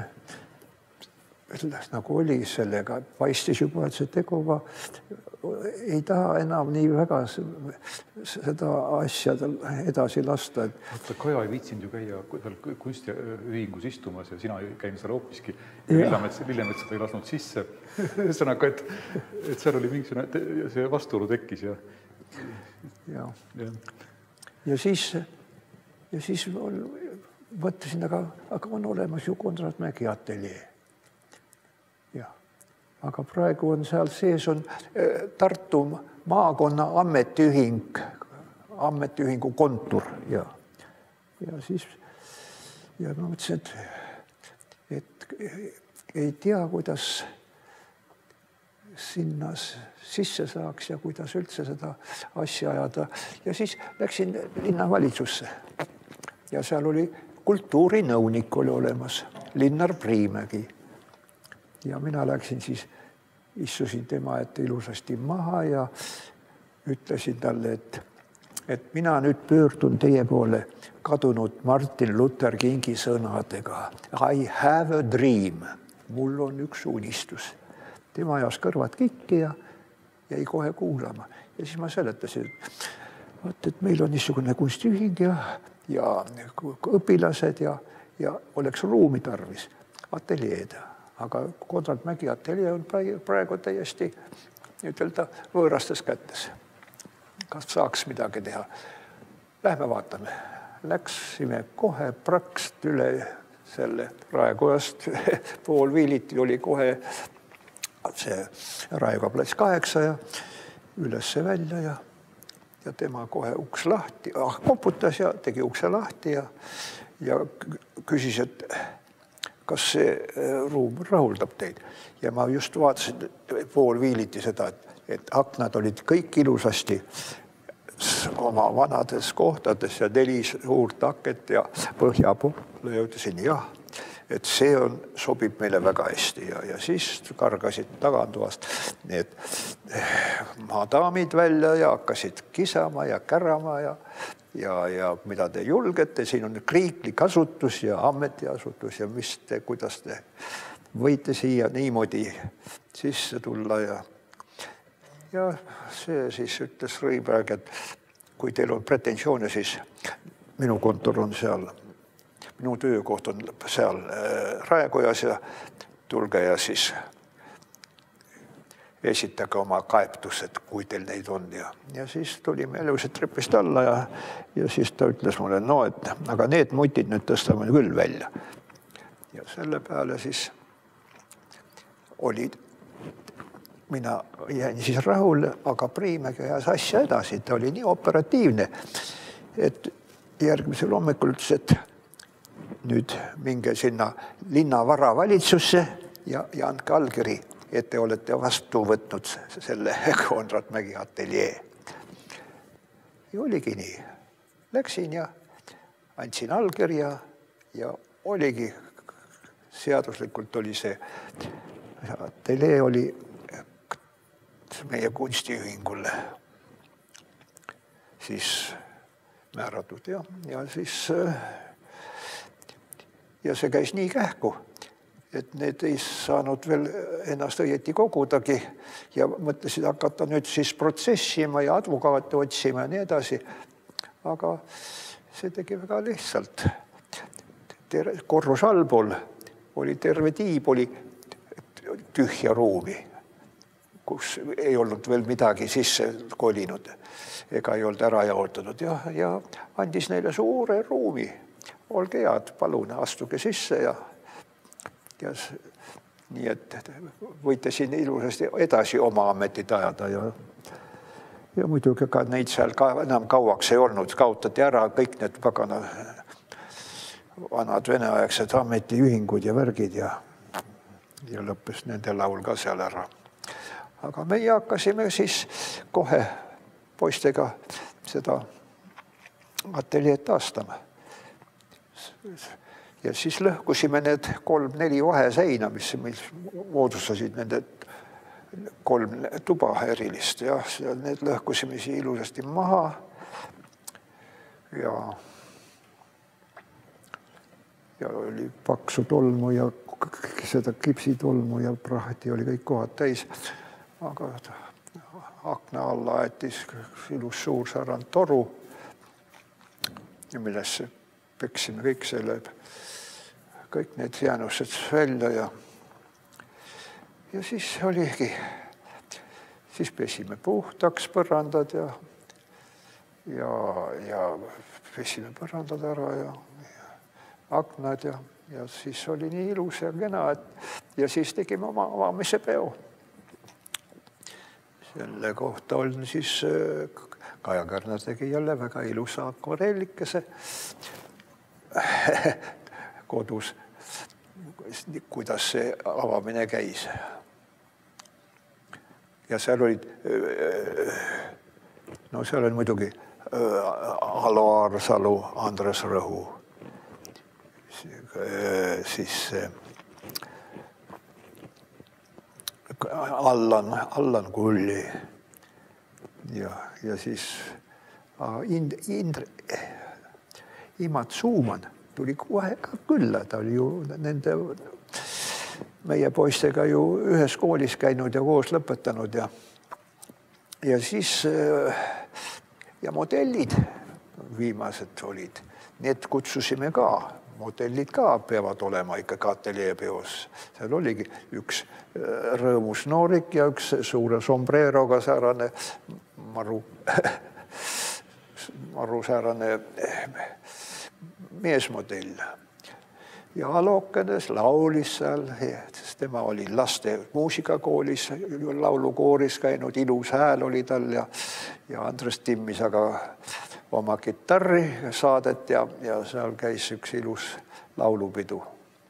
nagu oli sellega, paistis juba, et see Tegova ei taha enam nii väga seda asja edasi lasta. Kaja ei viitsinud ju käia kunstiühingus istumas ja sina käinud seal hoopiski. Lillemets ei lasknud sisse. Ühesõnaga, et seal oli mingisugune see vastuolu tekkis. Ja siis mõtlesin, aga on olemas ju Konrad Mägi ateljee. Aga praegu on seal sees on Tartu maakonna ametiühingu kontur. Ja siis ma mõtlesin, et ei tea, kuidas sinna sisse saaks ja kuidas üldse seda asja ajada. Ja siis läksin linnavalitsusse ja seal oli kultuurinõunik oli olemas, Linnar Priimägi. Ja mina läksin siis, istusin tema ette ilusasti maha ja ütlesin talle, et mina nüüd pöördun teie poole kadunud Martin Luther Kingi sõnadega. I have a dream. Mul on üks unistus. Tema ajas kõrvad kikki ja jäi kohe kuulama. Ja siis ma seletasin, et meil on niisugune kunstiühing ja õpilased ja oleks ruumi tarvis, ateljeeda. Aga Konrad Mägi ateljee on praegu täiesti ütelda võõrastes kätes. Kas saaks midagi teha? Lähme vaatame. Läksime kohe prakst üle selle Raekojast. Pool Viiliti oli kohe see Raekoja plats 8 ja ülesse välja ja tema kohe uks lahti, koputas ja tegi ukse lahti ja küsis, et kas see ruum rahuldab teid. Ja ma just vaatasin pool Viiliti seda, et aknad olid kõik ilusasti oma vanades kohtades ja 4 suurt aket ja põhja poole ja ütlesin jah, et see sobib meile väga hästi. Ja siis kargasid tagantuvast need maadaamid välja ja hakkasid kisama ja kärama ja mida te julgete, siin on riiklik asutus ja ametiasutus ja kuidas te võite siia niimoodi sisse tulla ja see siis ütles Rõiberg, et kui teil on pretensioone, siis minu kontor on seal, minu töökoht on seal Raekojas ja tulge ja siis esitage oma kaebtused, kui teil neid on. Ja siis tulime elusid trepist alla ja siis ta ütles mulle, et aga need mutid nüüd tõstame küll välja. Ja selle peale siis mina jäin siis rahule, aga Priimägi ajas asja edasi. Ta oli nii operatiivne, et järgmisel hommikul ütles, et nüüd minge sinna linna varavalitsusse ja andke allkiri, et te olete vastu võtnud selle Konrad Mägi ateljee. Ja oligi nii. Läksin ja andsin allkirja ja oligi seaduslikult oli see ateljee oli meie kunstiühingule siis määratud ja siis ja see käis nii kähku, et need ei saanud veel ennast õieti kogudagi ja mõtlesid hakata nüüd siis protsessima ja advokaate otsima ja nii edasi. Aga see tegi väga lihtsalt. Korrus allpool oli terve tiib, oli tühja ruumi, kus ei olnud veel midagi sisse kolinud ega ei olnud ära jaotatud ja andis neile suure ruumi. Olge head, palun, astuge sisse ja nii, et võite siin ilusasti edasi oma ametit ajada ja muidugi ka neid seal enam kauaks ei olnud, kaotati ära kõik need pagana vanad veneaegsed ametiühingud ja värgid ja lõppes nende laul ka seal ära. Aga meie hakkasime siis kohe poistega seda ateljeed taastama. Ja siis lõhkusime need 3-4 vaheseina, mis moodustasid nende 3 tuba erilist ja need lõhkusime siis ilusasti maha ja oli paksu tolmu ja seda kipsitolmu ja prahti oli kõik kohad täis. Aga akna alla aetis ilus suur sarand toru, millesse peksime kõik selle, kõik need jäänused välja ja siis oligi, siis pesime puhtaks põrandad ja pesime põrandad ära ja aknad ja siis oli nii ilus ja kena, ja siis tegime oma avamise peo. Selle kohta on siis Kaja Kärner tegi jälle väga ilusa akvarellikese kodus, kuidas see avamine käis. Ja seal olid, no seal on muidugi Alo Aarsalu, Andres Rõhu, siis Allan Kulli ja siis Imat Suuman tuli kohe ka külla, ta oli ju nende meie poistega ju ühes koolis käinud ja koos lõpetanud ja siis ja modellid viimased olid, need kutsusime ka. Modellid ka peavad olema ikka ateljeepeos. Seal oligi üks rõõmus noorik ja üks suure sombreeroga säärane maru säärane meesmodell. Ja Alokenes laulis seal, sest tema oli laste muusikakoolis, laulukooris käinud, ilus hääl oli tal ja Andres timmis aga oma kitarri saadet ja seal käis üks ilus laulupidu.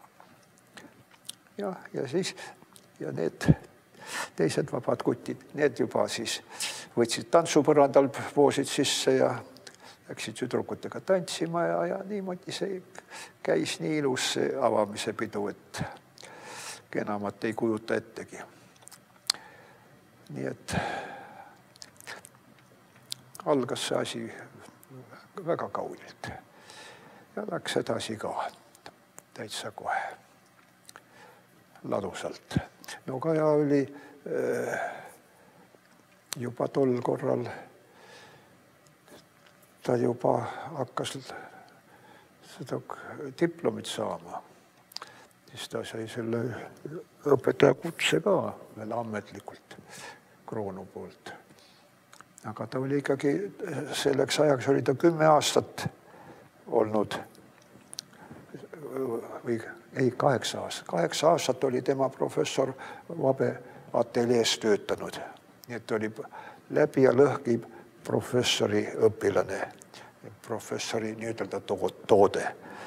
Ja siis ja need teised vabad kutid, need juba siis võtsid tantsupõrandal, poosid sisse ja läksid tüdrukutega tantsima ja niimoodi see käis nii ilus see avamise pidu, et kenamat ei kujuta ettegi. Nii et algas see asi väga kaunilt ja läks edasi ka täitsa kohe ladusalt. No Kaja oli juba tol korral, ta juba hakkas seda diplomit saama, siis ta sai selle õpetaja kutse ka veel ametlikult kroonu poolt. Aga ta oli ikkagi, selleks ajaks oli ta 10 aastat olnud, või ei, 8 aastat. 8 aastat oli tema professor Vabe ateljees töötanud. Nii et oli läbi ja lõhki professori õpilane, professori nii-ütelda toode.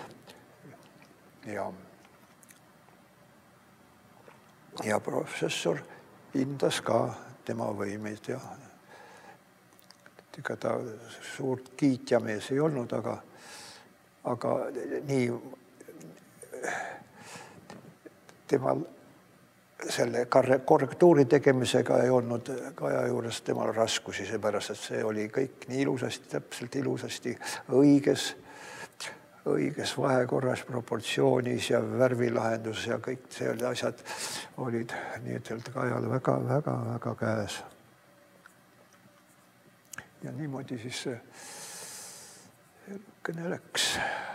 Ja professor hindas ka tema võimeid ja ega ta suurt kiitjamees ei olnud, aga nii temal selle korrektuuri tegemisega ei olnud Kaja juures temal raskusi, seepärast, et see oli kõik nii ilusasti, täpselt ilusasti õiges vahekorras, proportsioonis ja värvilahenduses ja kõik sellised asjad olid nii ütelda Kajal väga käes. Ja niimoodi siis kõne läks.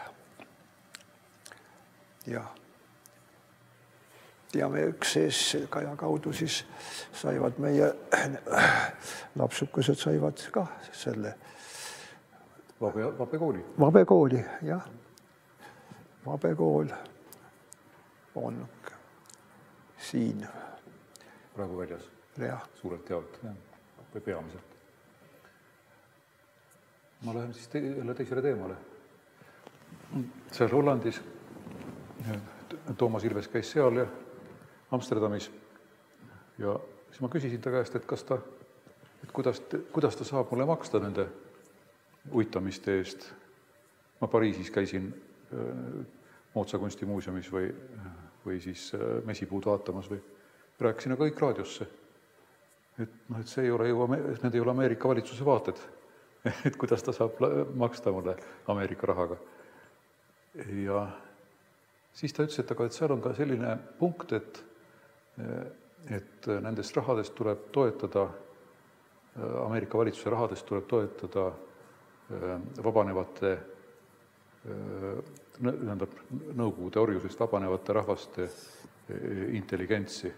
Ja me üks sees Kaja kaudu siis saivad meie lapsukesed saivad ka selle Vabekooli. Vabekooli, jah. Vabekool on siin. Praegu väljas. Ja. Suurelt jaolt, või peamiselt. Ma lähen siis jälle teisele teemale. Seal Hollandis Toomas Ilves käis seal ja Amsterdamis ja siis ma küsisin ta käest, et kuidas ta saab mulle maksta nende uitamiste eest. Ma Pariisis käisin Mootsa kunstimuuseumis või siis mesipuud vaatamas või rääkisin kõik raadiosse. Et see ei ole need ei ole Ameerika valitsuse vaated, et kuidas ta saab maksta mulle Ameerika rahaga. Ja siis ta ütles, et seal on ka selline punkt, et nendest rahadest tuleb toetada, Ameerika valitsuse rahadest tuleb toetada vabanevate, nõukogude orjusest vabanevate rahvaste intelligentsi.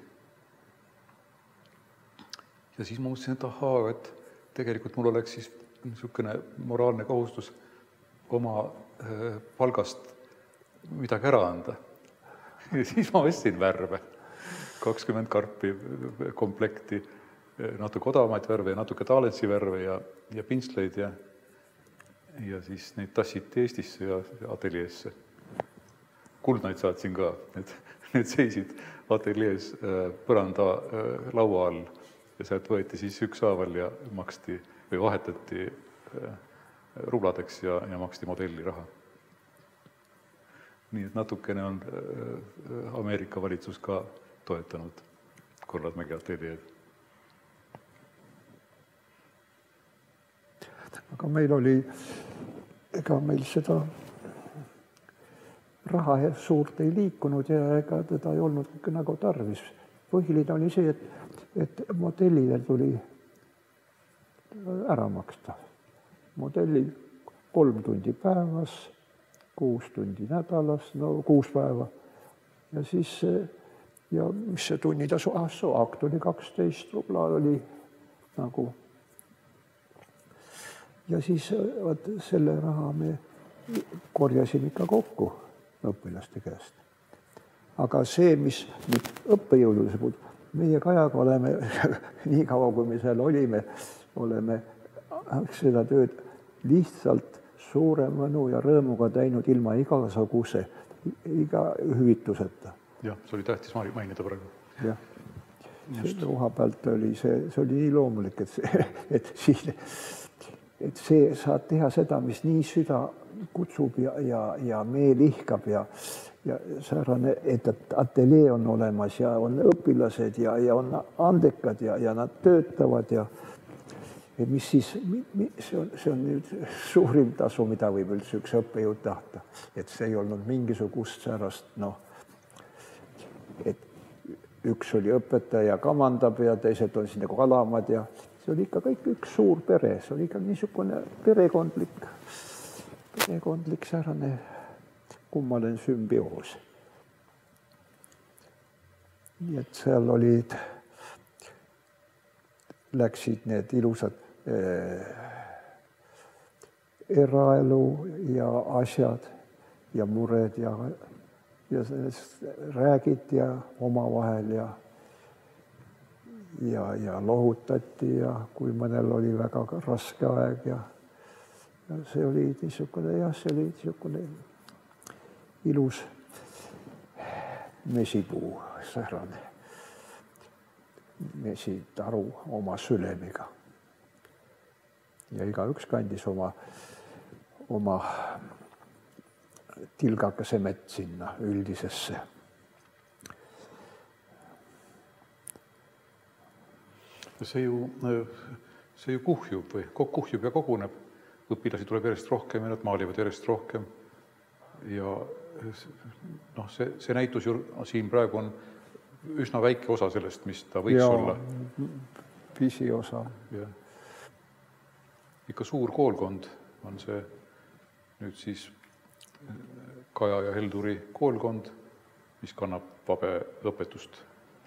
Ja siis ma mõtlesin, et et tegelikult mul oleks siis niisugune moraalne kohustus oma palgast midagi ära anda. Ja siis ma ostsin värve, 20 karpi komplekti, natuke odavamaid värve ja natuke Taaletsi värve ja pintsleid ja siis neid tassiti Eestisse ja ateljeesse. Kuldnaid saatsin ka, need seisid ateljees põranda laua all ja sealt võeti siis ükshaaval ja maksti või vahetati rubladeks ja maksti modelli raha. Nii et natukene on Ameerika valitsus ka toetanud Korradmägi ateljeed. Aga meil seda raha suurt ei liikunud ja ega teda ei olnud nagu tarvis. Põhiline oli see, et modellidel tuli ära maksta. Modellid 3 tundi päevas, 6 tundi nädalas, 6 päeva. Ja siis, mis see tunnitasu? Akt oli 12 rubla oli nagu. Ja siis selle raha me korjasime ikka kokku õpilaste käest. Aga see, mis õppejõudluse puhul, meie Kajaga oleme, nii kaua kui me seal olime seda tööd lihtsalt suure mõnu ja rõõmuga teinud ilma iga hüvituseta. Jah, see oli tähtis mainida praegu. Jah, selle koha pealt oli see oli nii loomulik, et see saad teha seda, mis nii süda kutsub ja meel ihkab ja säärane, et ateljee on olemas ja on õpilased ja on andekad ja nad töötavad ja mis siis, see on nüüd suurim tasu, mida võib üldse üks õppejõud tahta. Et see ei olnud mingisugust säärast, et üks oli õpetaja kamandab ja teised on siin nagu alamad ja see oli ikka kõik üks suur pere, see oli ikka niisugune perekondlik säärane kummaline sümbioos. Nii et seal läksid need ilusad eraelu ja asjad ja mured ja räägid ja omavahel ja lohutati ja kui mõnel oli väga raske aeg ja see oli niisugune ilus mesipuu, säärane mesitaru oma sülemiga. Ja igaüks kandis oma tilgakese mett sinna üldisesse. see ju kuhjub või kuhjub ja koguneb. Õpilasi tuleb järjest rohkem ja nad maalivad järjest rohkem. Ja see näitus ju siin praegu on üsna väike osa sellest, mis ta võiks olla. Pisiosa. Ja. Ikka suur koolkond on see nüüd siis Kaja ja Helduri koolkond, mis kannab vabe õpetust.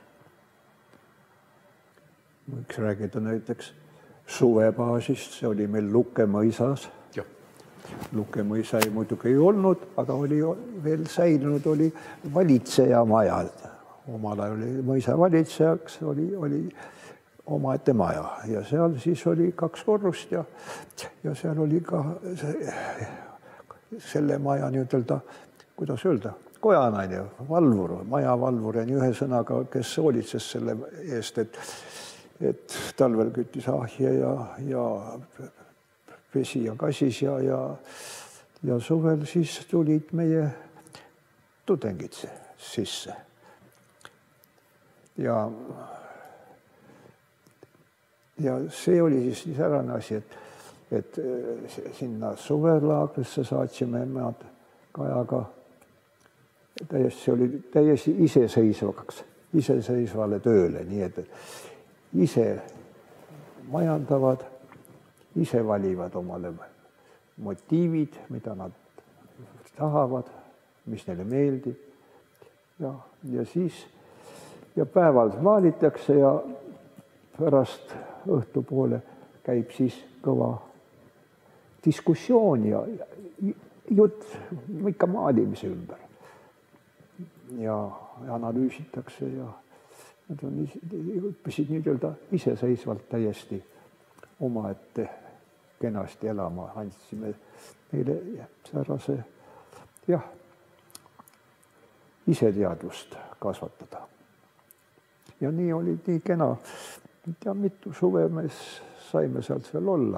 Võiks räägida näiteks suvebaasist, see oli meil Lukke-mõisas. Ja. Lukke-mõisa muidugi ei olnud, aga oli veel säilunud, oli valitseja majad. Omal ajal oli mõisa valitsejaks, oli omaette maja ja seal siis oli 2 korrust ja seal oli ka selle maja nii-ütelda, kuidas öelda, kojanaine, valvur, majavalvur ja nii ühe sõnaga, kes hoolitses selle eest, et talvel küttis ahje ja pesi ja kasis ja suvel siis tulid meie tudengid sisse. Ja see oli siis säärane asi, et sinna suvelaagrisse saatsime maad Kajaga. See oli täiesti iseseisvale tööle, nii et ise majandavad, ise valivad omale motiivid, mida nad tahavad, mis neile meeldib. Ja siis päeval maalitakse ja pärast õhtupoole käib siis kõva diskussioon ja jutt ikka maalimise ümber. Ja analüüsitakse ja nad õppisid nii-öelda iseseisvalt täiesti omaette kenasti elama. Andsime neile säärase iseteadvust kasvatada. Ja nii oli nii kena. Ja mitu suve me saime sealt veel olla.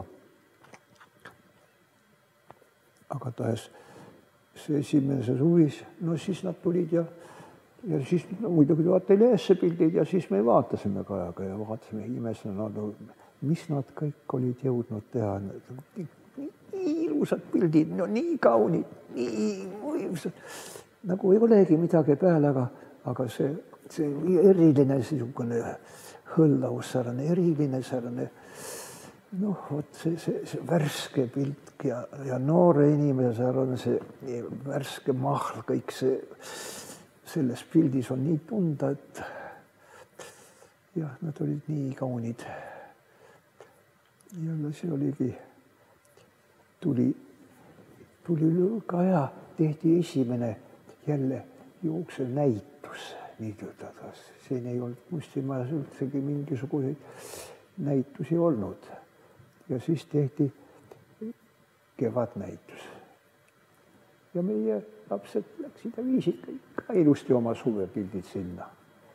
Aga tahes see esimese suvis, no siis nad tulid ja siis muidugi ateljeesse pildid ja siis me vaatasime Kajaga ja vaatasime imesena, mis nad kõik olid jõudnud teha. Nii ilusad pildid, no nii kaunid, nii võimsad. Nagu ei olegi midagi peale, aga see eriline sisukene hõllavus, eriline säärane, see värske pilt ja noore inimese säärane see värske mahl, kõik see selles pildis on nii tunda, et nad olid nii kaunid. Ja see oligi, tuli Kaja, tehti esimene jälle jooksev näitus. Siin ei olnud kunstimajas üldsegi mingisuguseid näitusi olnud. Ja siis tehti kevadnäitus. Ja meie lapsed läksid ja viisid ka ilusti oma suvepildid sinna.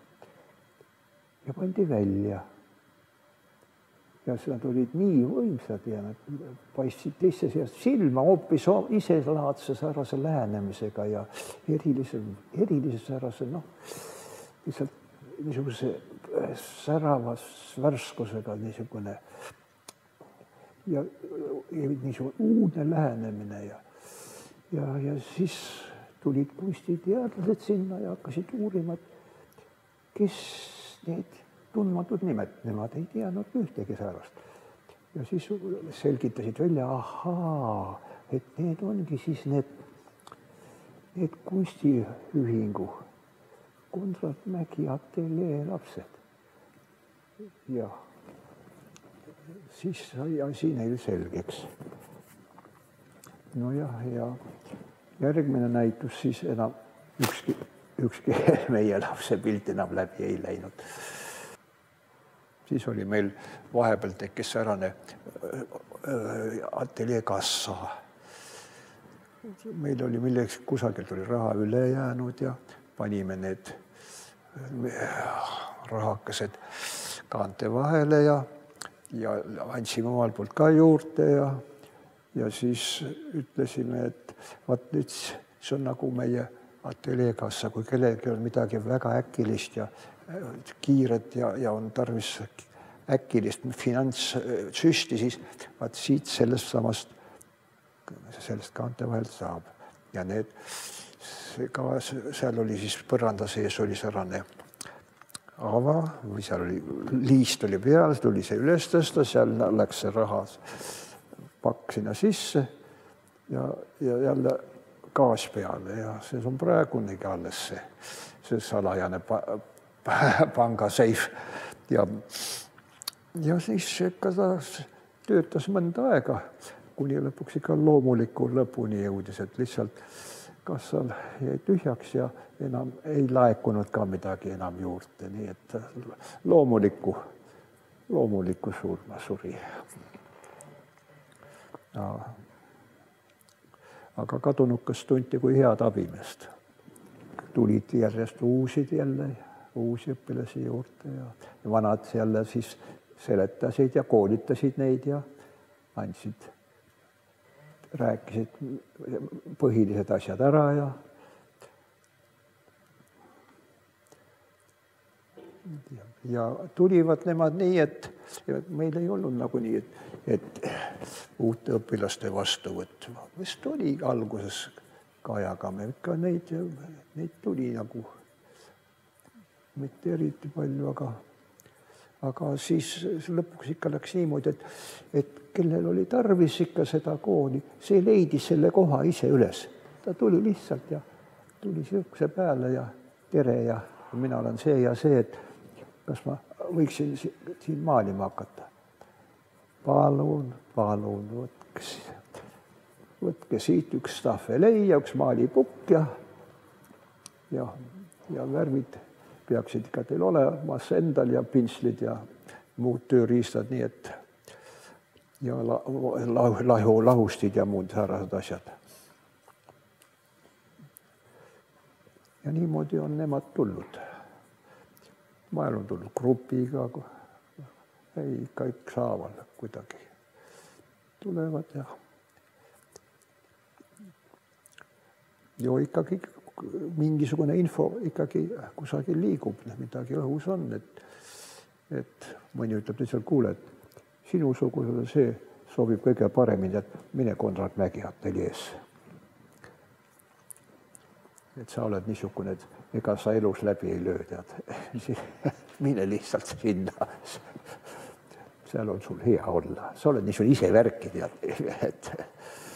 Ja pandi välja. Ja nad olid nii võimsad ja nad paistsid teiste seast silma hoopis iselaadse säärase lähenemisega ja erilise säärase, lihtsalt niisuguse säravas värskusega niisugune ja niisugune uudne lähenemine ja siis tulid kunstiteadlased sinna ja hakkasid uurima, kes need tundmatud nimed, nemad ei teadnud ühtegi säärast. Ja siis selgitasid välja, et need ongi siis need kunstiühingu Konrad Mägi ateljee lapsed. Ja siis sai asi neil selgeks. No ja järgmine näitus siis enam ükski meie lapse pilt enam läbi ei läinud. Siis oli meil vahepeal tekkis säärane ateljee kassa. Meil oli milleks kusagilt oli raha üle jäänud ja panime need rahakesed kaante vahele ja andsime omalt poolt ka juurde ja siis ütlesime, et vaat nüüd see on nagu meie ateljee kassa, kui kellelgi on midagi väga äkilist ja kiiret ja on tarvis äkilist finantssüsti, siis vaat siit sellest kaante vahelt saab. Ja need, seal oli siis põranda sees oli sarane ava või seal oli liist oli peal, tuli see üles tõsta, seal läks see rahas pakk sinna sisse ja jälle gaas peale ja see on praegunegi alles see salajane pangaseif ja siis ikka ta töötas mõnda aega, kuni lõpuks ikka loomuliku lõpuni jõudis, et lihtsalt kassal jäi tühjaks ja enam ei laekunud ka midagi enam juurde, nii et loomuliku surma suri. Aga kadunukas tunti kui head abimeest. Tulid järjest uusi õpilasi juurde ja vanad jälle siis seletasid ja koolitasid neid ja rääkisid põhilised asjad ära ja tulivad nemad nii, et meil ei olnud nagu nii, et uute õpilaste vastuvõtt. Vist oli alguses Kajaga, me ikka neid tuli nagu mitte eriti palju, aga siis lõpuks ikka läks niimoodi, et kellel oli tarvis ikka seda kooli, see leidis selle koha ise üles. Ta tuli lihtsalt ja tuli ukse peale ja tere ja mina olen see ja see, et kas ma võiksin siin maalima hakata. Palun, võtke siit üks tahvelei ja üks maalipukk ja värvid peaksid ikka teil olemas endal ja pintslid ja muud tööriistad, nii et ja lahustid ja muud säärased asjad. Ja niimoodi on nemad tulnud. Vahel on tulnud grupiga, ei kõik saaval kuidagi tulevad ja ikkagi mingisugune info ikkagi kusagil liigub, midagi õhus on, et mõni ütleb lihtsalt, kuule, et sinusugusele see sobib kõige paremini, et mine Konrad Mägi ateljeesse. Et sa oled niisugune, et ega sa elus läbi ei löö, tead. Mine lihtsalt sinna. Seal on sul hea olla. Sa oled niisugune ise värki, tead.